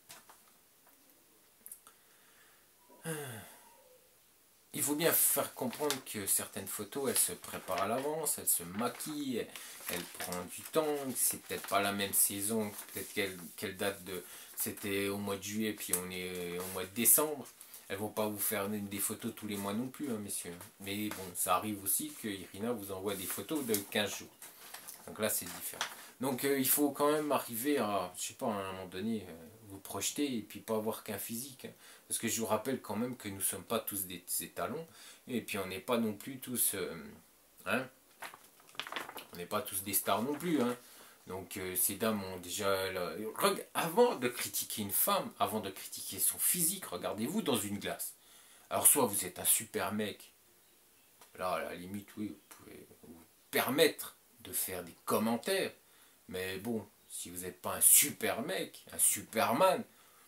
Il faut bien faire comprendre que certaines photos, elles se préparent à l'avance, elles se maquillent, elles prennent du temps, c'est peut-être pas la même saison, peut-être qu'elle date de... C'était au mois de juillet, puis on est au mois de décembre. Elles vont pas vous faire des photos tous les mois non plus, hein, messieurs. Mais bon, ça arrive aussi que Irina vous envoie des photos de 15 jours. Donc là, c'est différent. Donc il faut quand même arriver à, je sais pas, à un moment donné, vous projeter et puis pas avoir qu'un physique. Hein. Parce que je vous rappelle quand même que nous ne sommes pas tous des étalons. Et puis on n'est pas non plus tous... hein, on n'est pas tous des stars non plus. Hein. Donc ces dames ont déjà... Avant de critiquer une femme, avant de critiquer son physique, regardez-vous dans une glace. Alors soit vous êtes un super mec. Là, à la limite, oui, vous pouvez vous permettre de faire des commentaires. Mais bon, si vous n'êtes pas un super mec, un superman,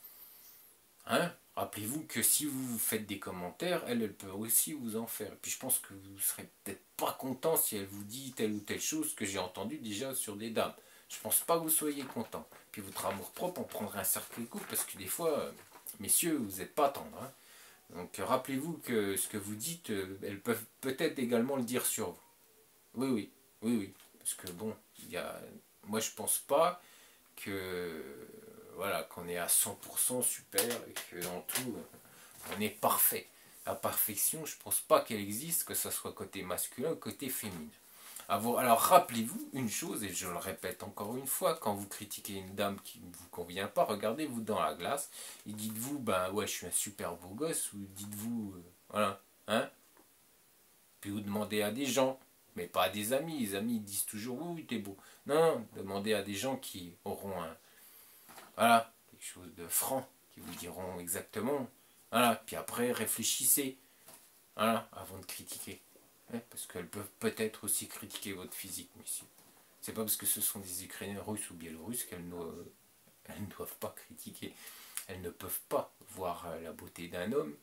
hein, rappelez-vous que si vous faites des commentaires, elle peut aussi vous en faire. Et puis je pense que vous ne serez peut-être pas content si elle vous dit telle ou telle chose que j'ai entendu déjà sur des dames. Je pense pas que vous soyez content. Puis votre amour-propre en prendra un certain coup parce que des fois, messieurs, vous n'êtes pas tendres. Hein. Donc rappelez-vous que ce que vous dites, elles peuvent peut-être également le dire sur vous. Oui, oui, oui, oui. Parce que bon, moi je pense pas que voilà qu'on est à 100% super et que dans tout on est parfait. La perfection, je pense pas qu'elle existe, que ce soit côté masculin ou côté féminin. Alors rappelez-vous une chose, et je le répète encore une fois, quand vous critiquez une dame qui ne vous convient pas, regardez-vous dans la glace et dites-vous, ben ouais, je suis un super beau gosse, ou dites-vous, voilà, hein. Puis vous demandez à des gens, mais pas à des amis. Les amis ils disent toujours, oui, oui, t'es beau. Non, non, demandez à des gens qui auront voilà, quelque chose de franc, qui vous diront exactement. Voilà, puis après, réfléchissez, voilà, avant de critiquer. Parce qu'elles peuvent peut-être aussi critiquer votre physique, messieurs. C'est pas parce que ce sont des Ukrainiens russes ou biélorusses qu'elles ne doivent pas critiquer. Elles ne peuvent pas voir la beauté d'un homme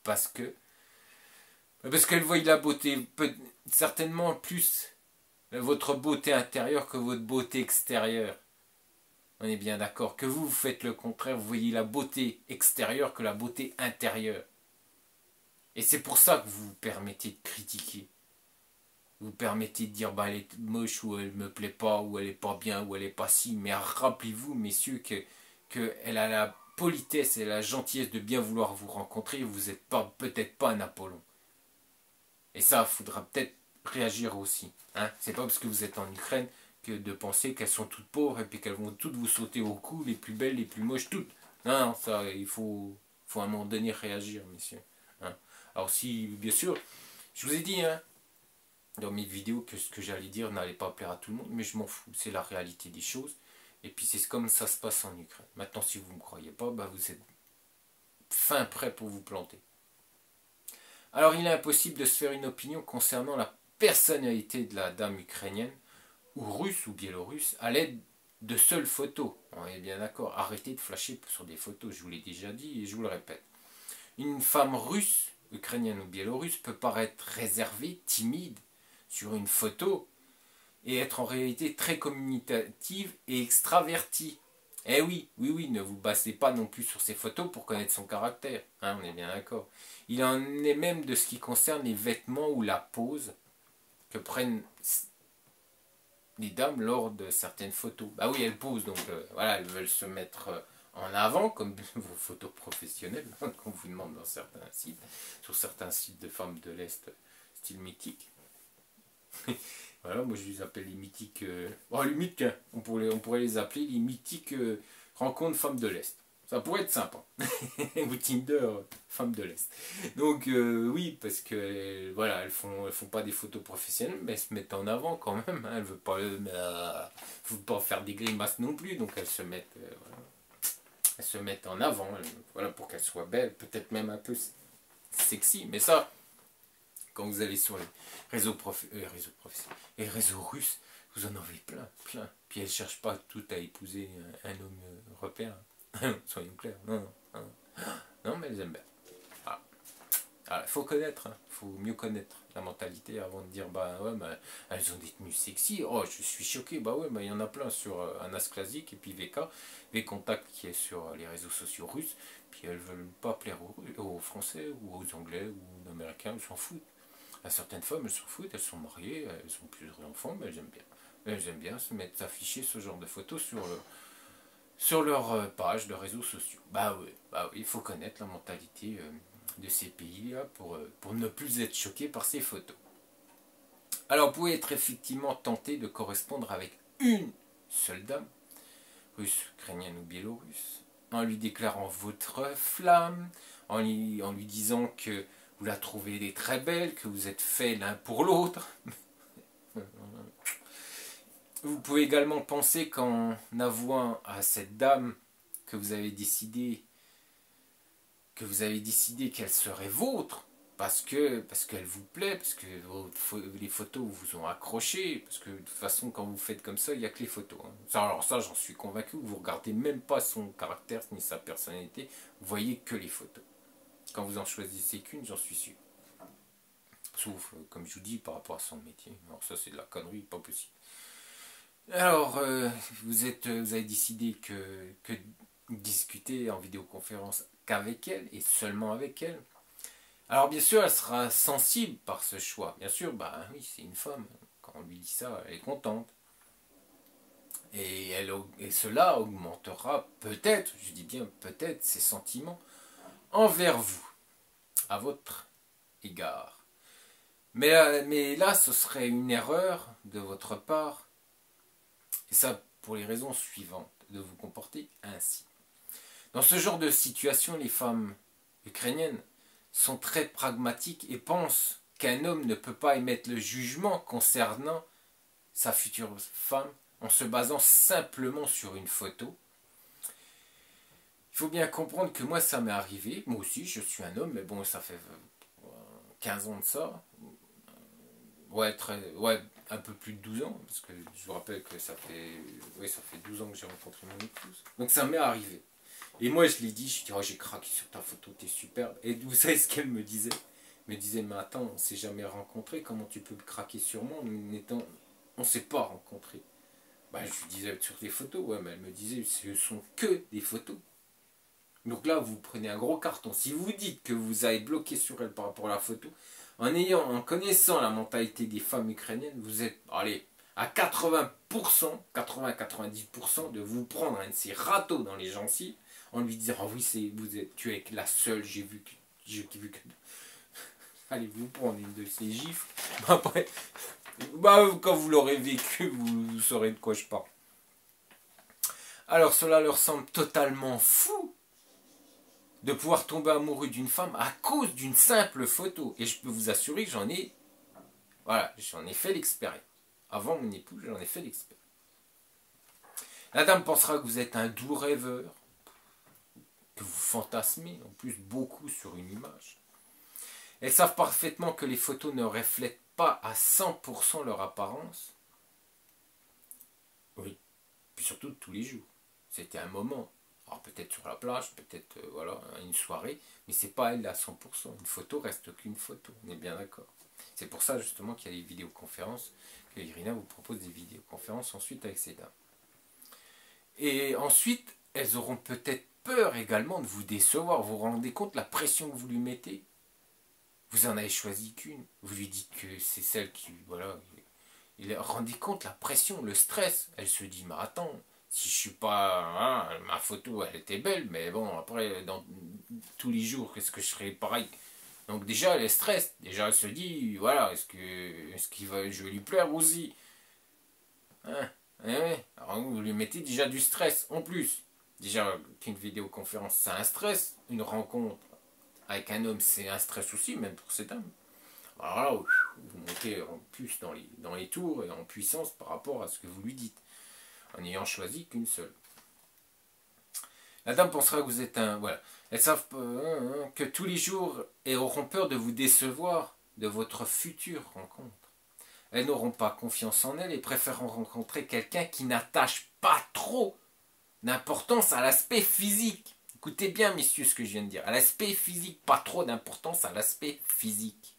parce qu'elles voient la beauté, certainement plus votre beauté intérieure que votre beauté extérieure. On est bien d'accord. Que vous faites le contraire, vous voyez la beauté extérieure que la beauté intérieure. Et c'est pour ça que vous vous permettez de critiquer. Vous permettez de dire bah, elle est moche ou elle me plaît pas ou elle est pas bien ou elle est pas si. Mais rappelez-vous messieurs qu'elle a la politesse et la gentillesse de bien vouloir vous rencontrer. Vous n'êtes peut-être pas un Apollon. Et ça, il faudra peut-être réagir aussi. Hein. C'est pas parce que vous êtes en Ukraine que de penser qu'elles sont toutes pauvres et puis qu'elles vont toutes vous sauter au cou, les plus belles, les plus moches, toutes. Non, ça, il faut à un moment donné réagir, messieurs. Hein. Alors si, bien sûr, je vous ai dit, hein, dans mes vidéos que ce que j'allais dire n'allait pas plaire à tout le monde, mais je m'en fous, c'est la réalité des choses. Et puis c'est comme ça se passe en Ukraine. Maintenant, si vous ne me croyez pas, bah, vous êtes fin prêt pour vous planter. Alors il est impossible de se faire une opinion concernant la personnalité de la dame ukrainienne, ou russe ou biélorusse, à l'aide de seules photos. On est bien d'accord, arrêtez de flasher sur des photos, je vous l'ai déjà dit et je vous le répète. Une femme russe, ukrainienne ou biélorusse peut paraître réservée, timide sur une photo et être en réalité très communicative et extravertie. Eh oui, oui, oui, ne vous basez pas non plus sur ces photos pour connaître son caractère, hein, on est bien d'accord. Il en est même de ce qui concerne les vêtements ou la pose que prennent les dames lors de certaines photos. Bah oui, elles posent, donc voilà, elles veulent se mettre en avant, comme vos photos professionnelles, hein, qu'on vous demande dans certains sites, sur certains sites de femmes de l'Est, style mythique. Voilà, moi je les appelle les mythiques. Les mythiques, hein, on pourrait les appeler les mythiques rencontres femmes de l'Est. Ça pourrait être sympa. Ou Tinder, femmes de l'Est. Donc oui, parce que voilà, elles font pas des photos professionnelles, mais elles se mettent en avant quand même. Hein, elles veulent pas faire des grimaces non plus, donc elles se mettent, voilà, elles se mettent en avant, voilà, pour qu'elles soient belles, peut-être même un peu sexy. Mais ça, quand vous allez sur les réseaux professionnels, les réseaux russes, vous en avez plein, plein. Puis elles ne cherchent pas toutes à épouser un homme européen. Soyons clairs. Non, non, non. Non, mais elles aiment bien. Alors, il faut connaître, il faut mieux connaître la mentalité avant de dire, bah ouais, bah, elles ont des tenues sexy, oh je suis choqué, bah ouais, bah il y en a plein sur Anas Classic et puis VK, V-Contact qui est sur les réseaux sociaux russes, puis elles veulent pas plaire aux Français ou aux Anglais ou aux Américains, elles s'en foutent. À certaines femmes, elles s'en foutent, elles sont mariées, elles ont plusieurs enfants, mais elles aiment bien. Elles aiment bien se mettre, afficher ce genre de photos sur leur page de réseaux sociaux. Bah oui, il faut connaître la mentalité de ces pays-là pour ne plus être choqué par ces photos. Alors, vous pouvez être effectivement tenté de correspondre avec une seule dame, russe, ukrainienne ou biélorusse, en lui déclarant votre flamme, en lui disant que vous la trouvez très belle, que vous êtes faits l'un pour l'autre. Vous pouvez également penser qu'en avouant à cette dame que vous avez décidé qu'elle serait vôtre, parce qu'elle vous plaît, parce que les photos vous ont accroché, parce que de toute façon quand vous faites comme ça, il n'y a que les photos. Hein. Alors ça, j'en suis convaincu, vous ne regardez même pas son caractère ni sa personnalité, vous voyez que les photos. Quand vous en choisissez qu'une, j'en suis sûr. Sauf, comme je vous dis, par rapport à son métier. Alors ça, c'est de la connerie, pas possible. Alors, vous avez décidé que discuter en vidéoconférence qu'avec elle, et seulement avec elle. Alors bien sûr, elle sera sensible par ce choix. Bien sûr, bah oui, c'est une femme. Quand on lui dit ça, elle est contente. Et cela augmentera peut-être, je dis bien peut-être, ses sentiments envers vous, à votre égard. Mais là, ce serait une erreur de votre part, et ça pour les raisons suivantes, de vous comporter ainsi. Dans ce genre de situation, les femmes ukrainiennes sont très pragmatiques et pensent qu'un homme ne peut pas émettre le jugement concernant sa future femme en se basant simplement sur une photo. Il faut bien comprendre que moi ça m'est arrivé, moi aussi je suis un homme, mais bon ça fait 15 ans de ça, ouais, un peu plus de 12 ans, parce que je vous rappelle que ça fait 12 ans que j'ai rencontré mon épouse, donc ça m'est arrivé. Et moi je l'ai dit, je dis oh, j'ai craqué sur ta photo, t'es superbe. Et vous savez ce qu'elle me disait? Elle me disait mais attends, on s'est jamais rencontrés, comment tu peux craquer sur moi on s'est pas rencontrés? Bah je lui disais sur des photos, ouais, mais elle me disait ce sont que des photos. Donc là vous prenez un gros carton. Si vous dites que vous avez bloqué sur elle par rapport à la photo, en connaissant la mentalité des femmes ukrainiennes, vous êtes, allez, à 80%, 80-90% de vous prendre un de ces râteaux dans les gencives en lui disant oh oui tu es la seule, j'ai vu que allez vous prendre une de ces gifles. Après quand vous l'aurez vécu vous saurez de quoi je parle. Alors cela leur semble totalement fou de pouvoir tomber amoureux d'une femme à cause d'une simple photo, et je peux vous assurer que j'en ai fait l'expérience. Avant mon épouse, j'en ai fait l'expérience. La dame pensera que vous êtes un doux rêveur, que vous fantasmez en plus beaucoup sur une image. Elles savent parfaitement que les photos ne reflètent pas à 100% leur apparence. Oui, puis surtout tous les jours. C'était un moment. Alors peut-être sur la plage, peut-être voilà, une soirée, mais c'est pas elle à 100%. Une photo reste qu'une photo, on est bien d'accord. C'est pour ça justement qu'il y a des vidéoconférences, que Irina vous propose des vidéoconférences ensuite avec ces dames. Et ensuite, elles auront peut-être peur également de vous décevoir. Vous vous rendez compte de la pression que vous lui mettez? Vous en avez choisi qu'une. Vous lui dites que c'est celle qui... Voilà. Rendez compte la pression, le stress. Elle se dit, mais attends, si je suis pas... Hein, ma photo, elle était belle, mais bon, après, dans tous les jours, est-ce que je serai pareil? Donc déjà, elle est stress. Déjà, elle se dit, voilà, je vais lui plaire aussi? Hein? Alors, vous lui mettez déjà du stress en plus. Déjà qu'une vidéoconférence, c'est un stress. Une rencontre avec un homme, c'est un stress aussi, même pour cette dame. Alors là, vous montez en plus dans les tours et en puissance par rapport à ce que vous lui dites, en n'ayant choisi qu'une seule. La dame pensera que vous êtes un... Voilà. Elles savent que tous les jours, elles auront peur de vous décevoir de votre future rencontre. Elles n'auront pas confiance en elles et préféreront rencontrer quelqu'un qui n'attache pas trop d'importance à l'aspect physique. Écoutez bien, messieurs, ce que je viens de dire. À l'aspect physique, pas trop d'importance à l'aspect physique.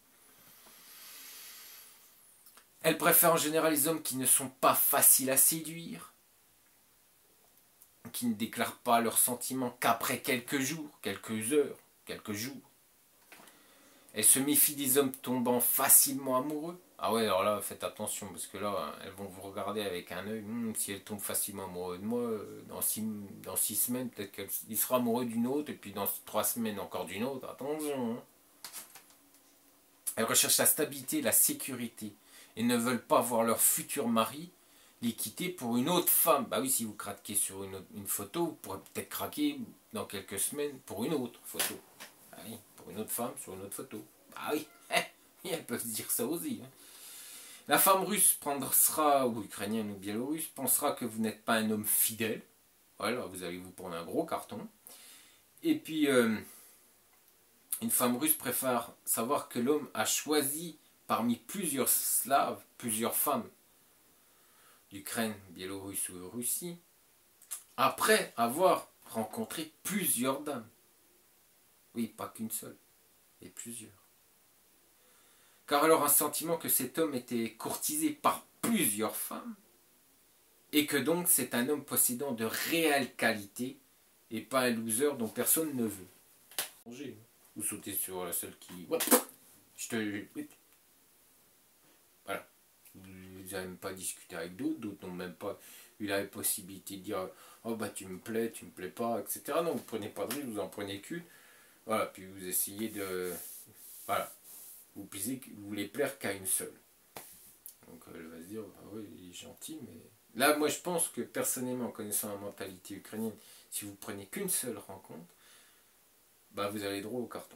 Elle préfère en général les hommes qui ne sont pas faciles à séduire, qui ne déclarent pas leurs sentiments qu'après quelques jours, quelques heures, quelques jours. Elle se méfie des hommes tombant facilement amoureux. Ah ouais, alors là, faites attention, parce que là, elles vont vous regarder avec un œil. Si elle tombe facilement amoureuse de moi, dans 6 semaines, peut-être qu'il sera amoureux d'une autre, et puis dans 3 semaines encore d'une autre. Attention. Hein. Elles recherchent la stabilité, la sécurité, et ne veulent pas voir leur futur mari les quitter pour une autre femme. Bah oui, si vous craquez sur une photo, vous pourrez peut-être craquer dans quelques semaines pour une autre photo. Ah oui, pour une autre femme sur une autre photo. Ah oui, elles peuvent dire ça aussi. Hein. La femme russe pensera, ou ukrainienne ou biélorusse, pensera que vous n'êtes pas un homme fidèle. Voilà, vous allez vous prendre un gros carton. Et puis, une femme russe préfère savoir que l'homme a choisi parmi plusieurs Slaves, plusieurs femmes d'Ukraine, Biélorusse ou Russie, après avoir rencontré plusieurs dames. Oui, pas qu'une seule, et plusieurs. Car alors un sentiment que cet homme était courtisé par plusieurs femmes, et que donc c'est un homme possédant de réelles qualités, et pas un loser dont personne ne veut. Vous sautez sur la seule qui... Je te... Voilà. Vous n'avez même pas discuté avec d'autres, d'autres n'ont même pas eu la possibilité de dire oh bah tu me plais pas, etc. Non, vous prenez pas de risque, vous en prenez qu'une. Voilà, puis vous essayez de... Voilà. Vous voulez plaire qu'à une seule. Donc elle va se dire, ah oui, il est gentil, mais... Là, moi je pense que personnellement, connaissant la mentalité ukrainienne, si vous prenez qu'une seule rencontre, bah vous avez droit au carton.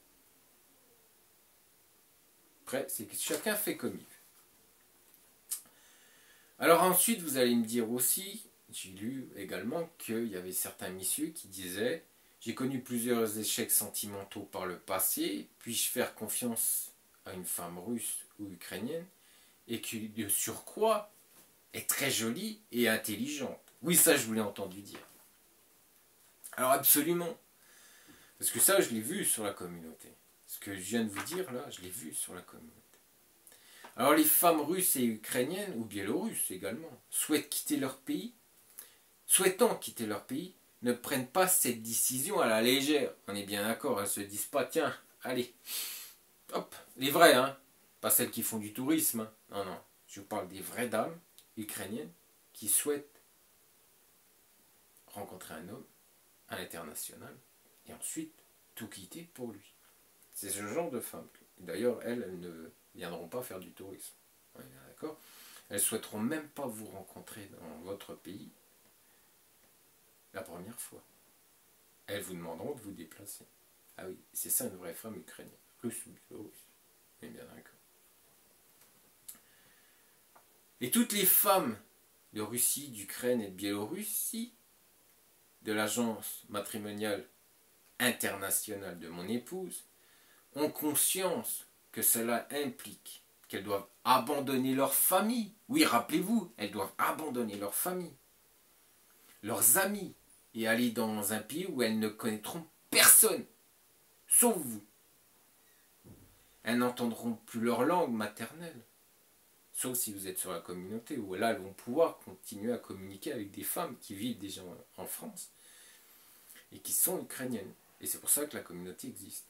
Après, c'est que chacun fait comme il veut. Alors ensuite, vous allez me dire aussi, j'ai lu également qu'il y avait certains messieurs qui disaient « J'ai connu plusieurs échecs sentimentaux par le passé, puis-je faire confiance à une femme russe ou ukrainienne et qui de surcroît est très jolie et intelligente ?» Oui, ça je vous l'ai entendu dire. Alors absolument. Parce que ça, je l'ai vu sur la communauté. Ce que je viens de vous dire là, je l'ai vu sur la communauté. Alors les femmes russes et ukrainiennes, ou biélorusses également, souhaitant quitter leur pays, ne prennent pas cette décision à la légère. On est bien d'accord, elles ne se disent pas, tiens, allez, hop, les vraies, hein, pas celles qui font du tourisme. Hein. Non, non, je parle des vraies dames ukrainiennes qui souhaitent rencontrer un homme à l'international et ensuite tout quitter pour lui. C'est ce genre de femmes. D'ailleurs, elles ne viendront pas faire du tourisme. On est bien d'accord ? Elles ne souhaiteront même pas vous rencontrer dans votre pays la première fois. Elles vous demanderont de vous déplacer. Ah oui, c'est ça une vraie femme ukrainienne. Russe ou biélorusse. On est bien d'accord. Et toutes les femmes de Russie, d'Ukraine et de Biélorussie, de l'agence matrimoniale internationale de mon épouse, ont conscience que cela implique qu'elles doivent abandonner leur famille. Oui, rappelez-vous, elles doivent abandonner leur famille, leurs amis, et aller dans un pays où elles ne connaîtront personne, sauf vous. Elles n'entendront plus leur langue maternelle, sauf si vous êtes sur la communauté, où là, elles vont pouvoir continuer à communiquer avec des femmes qui vivent déjà en France et qui sont ukrainiennes. Et c'est pour ça que la communauté existe.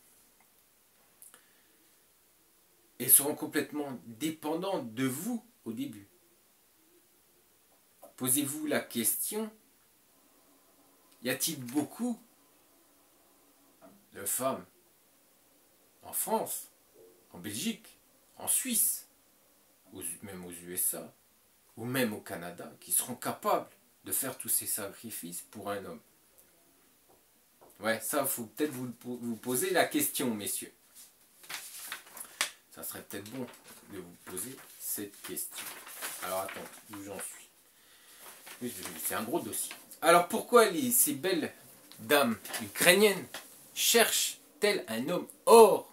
Et seront complètement dépendantes de vous au début. Posez-vous la question, y a-t-il beaucoup de femmes en France, en Belgique, en Suisse, même aux USA, ou même au Canada, qui seront capables de faire tous ces sacrifices pour un homme? Ouais, ça, il faut peut-être vous poser la question, messieurs. Ça serait peut-être bon de vous poser cette question. Alors, attends, où j'en suis? C'est un gros dossier. Alors, pourquoi ces belles dames ukrainiennes cherchent-elles un homme hors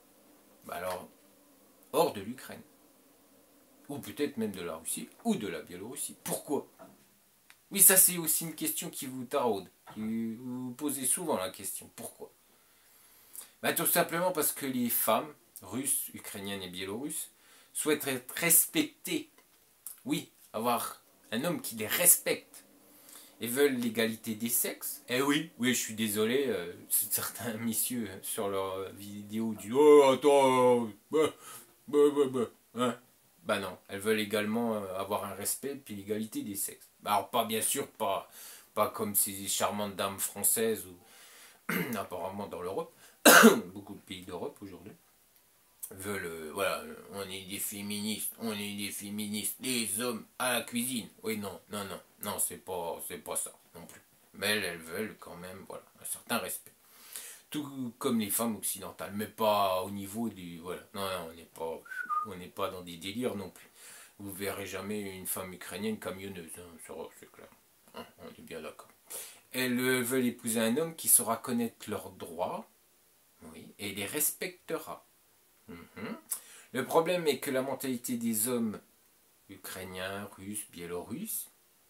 de l'Ukraine? Ou peut-être même de la Russie ou de la Biélorussie. Pourquoi? Oui, ça c'est aussi une question qui vous taraude. Qui vous posez souvent la question. Pourquoi? Bah, tout simplement parce que les femmes russes, ukrainiennes et biélorusses souhaitent être respectées. Oui, avoir un homme qui les respecte. Et veulent l'égalité des sexes. Eh oui, oui, je suis désolé, certains messieurs sur leur vidéo disent oh attends, hein. Bah non, elles veulent également avoir un respect puis l'égalité des sexes. Bah alors pas bien sûr, pas comme ces charmantes dames françaises ou apparemment dans l'Europe, beaucoup de pays d'Europe aujourd'hui veulent, voilà, on est des féministes, les hommes à la cuisine. Oui, non, non, non, non, c'est pas ça non plus. Mais elles veulent quand même, voilà, un certain respect. Tout comme les femmes occidentales, mais pas au niveau du, voilà, non, non, on n'est pas dans des délires non plus. Vous verrez jamais une femme ukrainienne camionneuse, hein, c'est clair. Hein, on est bien d'accord. Elles veulent épouser un homme qui saura connaître leurs droits, oui, et les respectera. Mhm. Le problème est que la mentalité des hommes ukrainiens, russes, biélorusses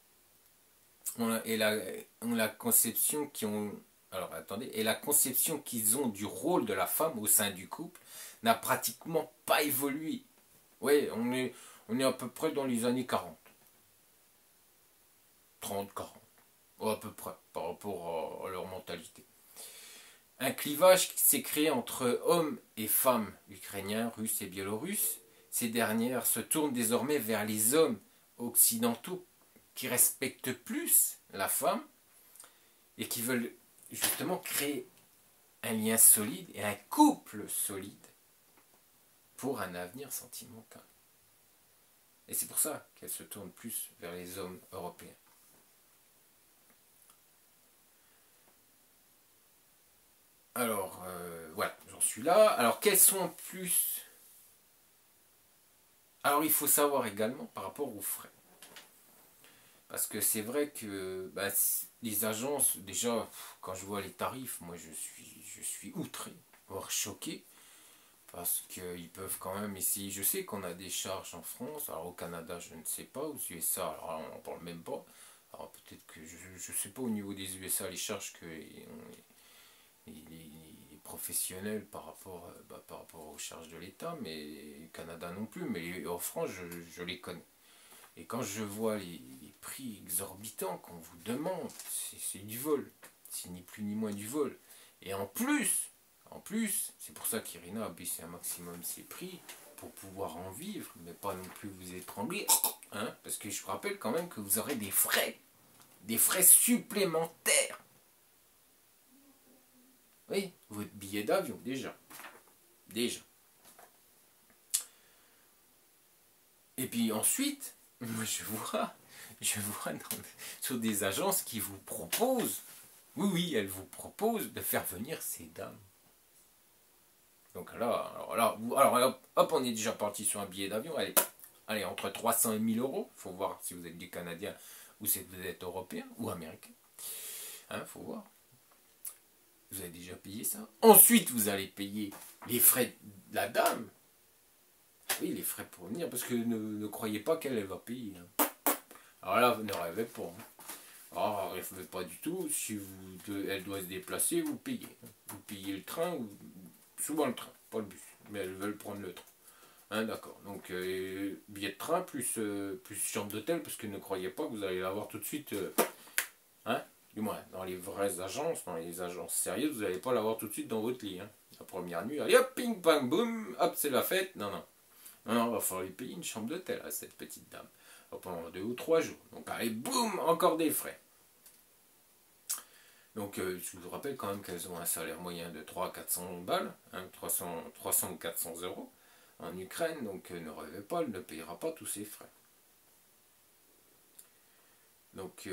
ont la conception qui ont alors attendez, et la conception qu'ils ont du rôle de la femme au sein du couple n'a pratiquement pas évolué. Oui, on est à peu près dans les années 40, 30, 40, à peu près, par rapport à leur mentalité. Un clivage qui s'est créé entre hommes et femmes ukrainiens, russes et biélorusses. Ces dernières se tournent désormais vers les hommes occidentaux qui respectent plus la femme et qui veulent justement créer un lien solide et un couple solide pour un avenir sentimental. Et c'est pour ça qu'elles se tournent plus vers les hommes européens. Alors, voilà, j'en suis là. Alors, quels sont plus... Alors, il faut savoir également par rapport aux frais. Parce que c'est vrai que bah, les agences, déjà, quand je vois les tarifs, moi je suis outré, voire choqué. Parce qu'ils peuvent quand même essayer. Je sais qu'on a des charges en France, alors au Canada je ne sais pas, aux USA, alors on n'en parle même pas. Alors peut-être que je ne sais pas au niveau des USA les charges que les professionnels par rapport aux charges de l'État, mais Canada non plus, mais en France je les connais. Et quand je vois les prix exorbitants qu'on vous demande, c'est du vol. C'est ni plus ni moins du vol. Et en plus, c'est pour ça qu'Irina a baissé un maximum ses prix pour pouvoir en vivre, mais pas non plus vous étrangler. Hein, parce que je vous rappelle quand même que vous aurez des frais supplémentaires. Oui, votre billet d'avion, déjà. Déjà. Et puis ensuite, moi je vois sur des agences qui vous proposent, oui, elles vous proposent de faire venir ces dames. Donc là, alors, hop, on est déjà parti sur un billet d'avion. Allez, entre 300 et 1000 euros. Il faut voir si vous êtes du Canadien ou si vous êtes Européen ou Américain. Hein, faut voir. Vous avez déjà payé ça. Ensuite, vous allez payer les frais de la dame. Oui, les frais pour venir, parce que ne croyez pas qu'elle va payer. Hein. Alors là, ne rêvez pas. Hein. Alors, ne rêvez pas du tout. Si elle doit se déplacer, vous payez. Vous payez le train, ou souvent le train, pas le bus. Mais elles veulent prendre le train. Hein, d'accord. Donc, billet de train plus chambre d'hôtel, parce que ne croyez pas que vous allez l'avoir tout de suite. Hein, du moins, dans les vraies agences, dans les agences sérieuses, vous n'allez pas l'avoir tout de suite dans votre lit. Hein. La première nuit, allez hop, ping, pang, boum, hop, c'est la fête. Non, non. Non, non, il va falloir lui payer une chambre d'hôtel à cette petite dame. Pendant 2 ou 3 jours. Donc, allez, boum, encore des frais. Donc, je vous rappelle quand même qu'elles ont un salaire moyen de 300-400 balles, hein, 300 ou 400 euros en Ukraine. Donc, ne rêvez pas, elle ne payera pas tous ses frais. Donc,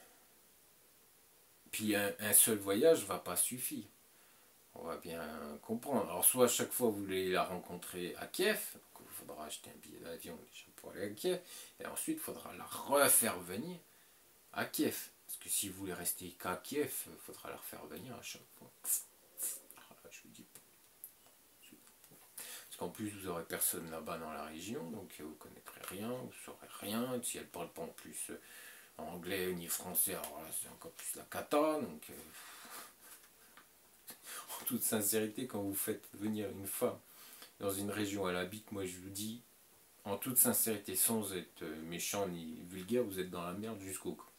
puis un seul voyage ne va pas suffire. On va bien comprendre. Alors, soit à chaque fois vous voulez la rencontrer à Kiev, donc il faudra acheter un billet d'avion déjà pour aller à Kiev, et ensuite il faudra la refaire venir à Kiev. Parce que si vous voulez rester qu'à Kiev, il faudra la refaire venir à chaque fois. Je vous dis pas. Parce qu'en plus, vous n'aurez personne là-bas dans la région, donc vous ne connaîtrez rien, vous ne saurez rien. Si elle ne parle pas en plus anglais ni français, alors là c'est encore plus la cata, donc en toute sincérité, quand vous faites venir une femme dans une région où elle habite, moi je vous dis, en toute sincérité, sans être méchant ni vulgaire, vous êtes dans la merde jusqu'au cou.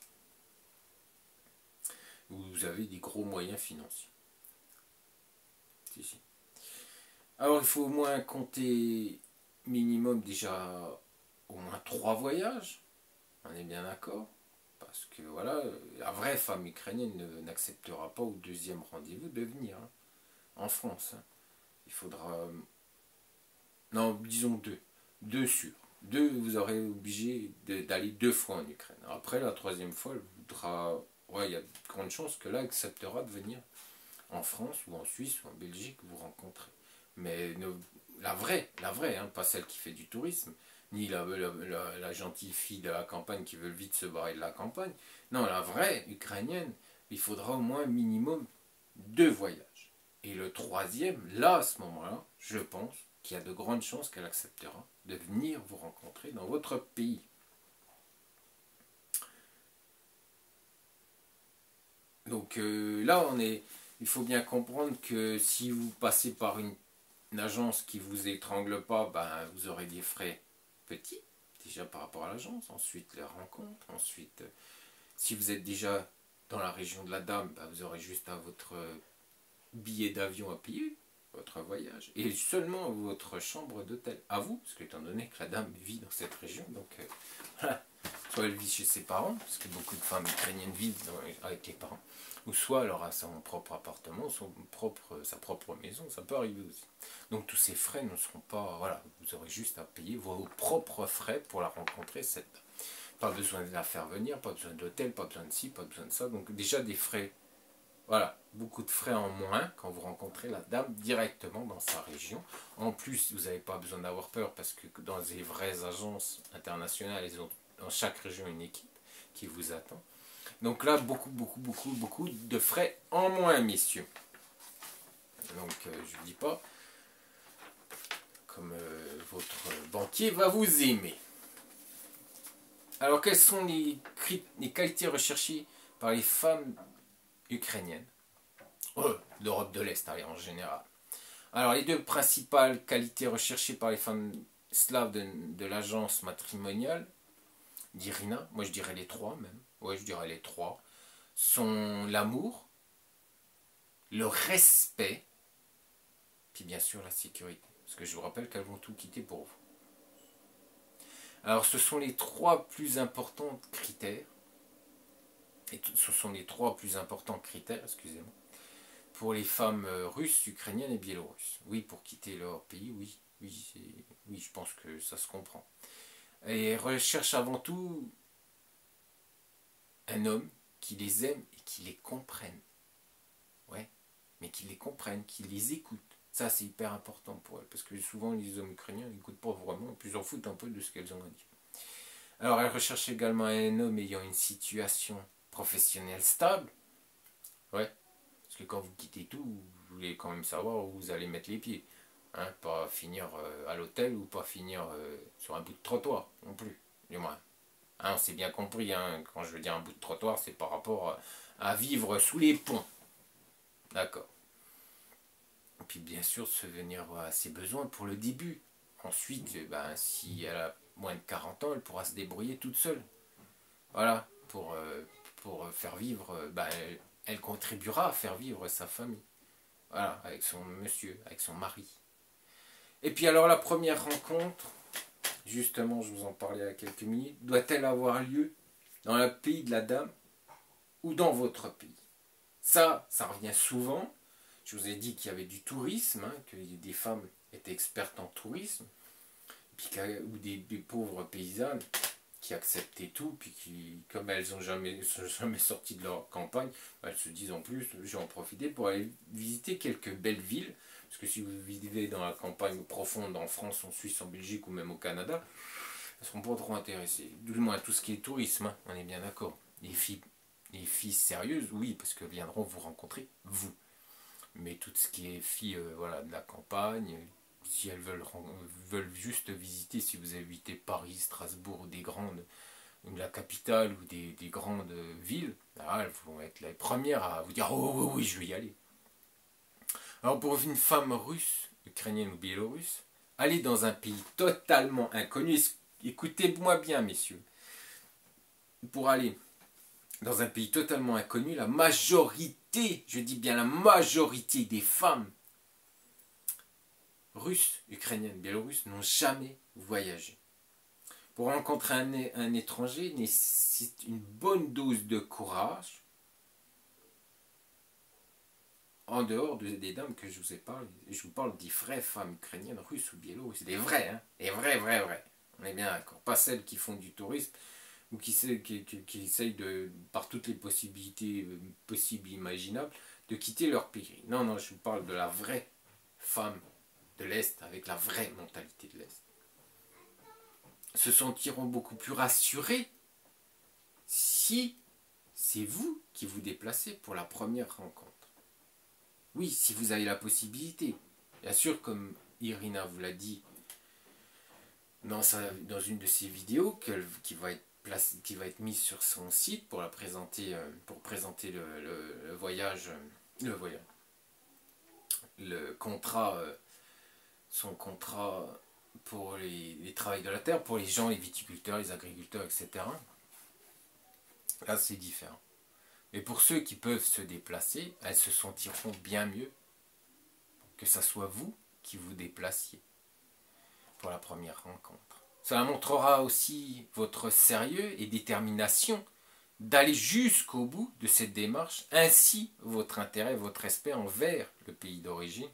Vous avez des gros moyens financiers. Si, si. Alors il faut au moins compter minimum déjà au moins 3 voyages, on est bien d'accord. Parce que voilà, la vraie femme ukrainienne n'acceptera pas au deuxième rendez-vous de venir hein, en France. Hein. Il faudra... Non, disons deux. Deux sûrs. Deux, vous aurez obligé d'aller 2 fois en Ukraine. Après, la troisième fois, elle voudra... Ouais, il y a de grandes chances que là, elle acceptera de venir en France ou en Suisse ou en Belgique vous rencontrer. Mais la vraie hein, pas celle qui fait du tourisme, ni la gentille fille de la campagne qui veut vite se barrer de la campagne. Non, la vraie ukrainienne, il faudra au moins minimum 2 voyages. Et le troisième, là, à ce moment-là, je pense qu'il y a de grandes chances qu'elle acceptera de venir vous rencontrer dans votre pays. Donc là, il faut bien comprendre que si vous passez par une agence qui ne vous étrangle pas, ben, vous aurez des frais petits, déjà par rapport à l'agence, ensuite les rencontres, ensuite si vous êtes déjà dans la région de la Dame, ben, vous aurez juste à votre billet d'avion à payer, votre voyage, et seulement votre chambre d'hôtel, à vous, parce que étant donné que la Dame vit dans cette région, donc voilà, soit elle vit chez ses parents, parce que beaucoup de femmes ukrainiennes vivent avec les parents, ou soit elle aura son propre appartement, sa propre maison, ça peut arriver aussi. Donc tous ces frais ne seront pas, voilà, vous aurez juste à payer vos propres frais pour la rencontrer, cette dame. Pas besoin de la faire venir, pas besoin d'hôtel, pas besoin de ci, pas besoin de ça, donc déjà des frais, voilà, beaucoup de frais en moins quand vous rencontrez la dame directement dans sa région. En plus, vous n'avez pas besoin d'avoir peur parce que dans les vraies agences internationales, ils ont dans chaque région une équipe qui vous attend. Donc là, beaucoup de frais en moins, messieurs. Donc, je ne dis pas comme votre banquier va vous aimer. Alors, quelles sont les qualités recherchées par les femmes ukrainiennes d'Europe de l'Est, allez, en général. Alors, les 2 principales qualités recherchées par les femmes slaves de l'agence matrimoniale d'Irina, moi je dirais les 3 même, ouais, je dirais les 3, sont l'amour, le respect, puis bien sûr la sécurité. Parce que je vous rappelle qu'elles vont tout quitter pour vous. Alors ce sont les 3 plus importants critères, et ce sont les 3 plus importants critères, excusez-moi, pour les femmes russes, ukrainiennes et biélorusses. Oui, pour quitter leur pays, oui, je pense que ça se comprend. Et elles recherchent avant tout un homme qui les aime et qui les comprenne. Ouais, mais qui les comprenne, qui les écoute. Ça, c'est hyper important pour elles, parce que souvent, les hommes ukrainiens n'écoutent pas vraiment, puis ils s'en foutent un peu de ce qu'elles ont à dire. Alors, elles recherchent également un homme ayant une situation professionnelle stable. Ouais, parce que quand vous quittez tout, vous voulez quand même savoir où vous allez mettre les pieds. Hein, pas finir à l'hôtel ou pas finir sur un bout de trottoir non plus, du moins. Hein, on s'est bien compris, hein, quand je veux dire un bout de trottoir, c'est par rapport à vivre sous les ponts. D'accord. Et puis bien sûr, subvenir à ses besoins pour le début. Ensuite, ben, si elle a moins de 40 ans, elle pourra se débrouiller toute seule. Voilà, pour faire vivre, ben, elle contribuera à faire vivre sa famille. Voilà, avec son monsieur, avec son mari. Et puis alors la première rencontre, justement je vous en parlais il y a quelques minutes, doit-elle avoir lieu dans le pays de la dame ou dans votre pays? Ça revient souvent. Je vous ai dit qu'il y avait du tourisme, hein, que des femmes étaient expertes en tourisme, puis ou des pauvres paysannes qui acceptaient tout, puis qui, comme elles sont jamais sorties de leur campagne, elles se disent en plus, j'ai en profité pour aller visiter quelques belles villes, parce que si vous vivez dans la campagne profonde en France, en Suisse, en Belgique ou même au Canada, elles ne seront pas trop intéressées. Du moins tout ce qui est tourisme, hein, on est bien d'accord. Les filles sérieuses, oui, parce qu'elles viendront vous rencontrer, vous. Mais tout ce qui est filles voilà, de la campagne, si elles veulent juste visiter, si vous habitez Paris, Strasbourg ou des grandes la capitale ou des grandes villes, là, elles vont être les premières à vous dire oh oui, oui, je vais y aller. Alors pour une femme russe, ukrainienne ou biélorusse, aller dans un pays totalement inconnu, écoutez-moi bien messieurs, pour aller dans un pays totalement inconnu, la majorité, je dis bien la majorité des femmes russes, ukrainiennes, biélorusses n'ont jamais voyagé. Pour rencontrer un étranger nécessite une bonne dose de courage, en dehors des dames que je vous ai parlé. Je vous parle des vraies femmes ukrainiennes, russes ou biélorusses. Des vraies, hein. Des vraies. On est bien d'accord. Pas celles qui font du tourisme ou qui essayent de, par toutes les possibilités possibles et imaginables, de quitter leur pays. Non, non, je vous parle de la vraie femme de l'Est, avec la vraie mentalité de l'Est. Se sentiront beaucoup plus rassurés si c'est vous qui vous déplacez pour la première rencontre. Oui, si vous avez la possibilité. Bien sûr, comme Irina vous l'a dit dans une de ses vidéos, qui va être mise sur son site pour pour présenter le voyage, le contrat, son contrat pour les travailleurs de la terre, pour les gens, les viticulteurs, les agriculteurs, etc. Là, c'est différent. Mais pour ceux qui peuvent se déplacer, elles se sentiront bien mieux que ce soit vous qui vous déplaciez pour la première rencontre. Cela montrera aussi votre sérieux et détermination d'aller jusqu'au bout de cette démarche, ainsi votre intérêt, votre respect envers le pays d'origine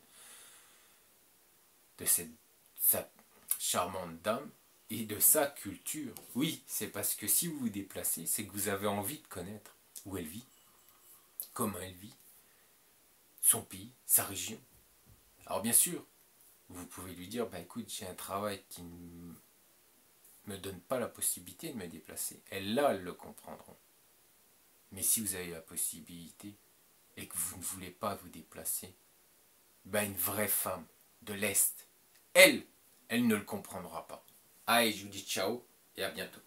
de sa charmante dame et de sa culture. Oui, c'est parce que si vous vous déplacez, c'est que vous avez envie de connaître où elle vit, comment elle vit, son pays, sa région. Alors bien sûr, vous pouvez lui dire, bah écoute, j'ai un travail qui ne me donne pas la possibilité de me déplacer. Elles le comprendront. Mais si vous avez la possibilité et que vous ne voulez pas vous déplacer, bah une vraie femme de l'Est, elle ne le comprendra pas. Allez, je vous dis ciao et à bientôt.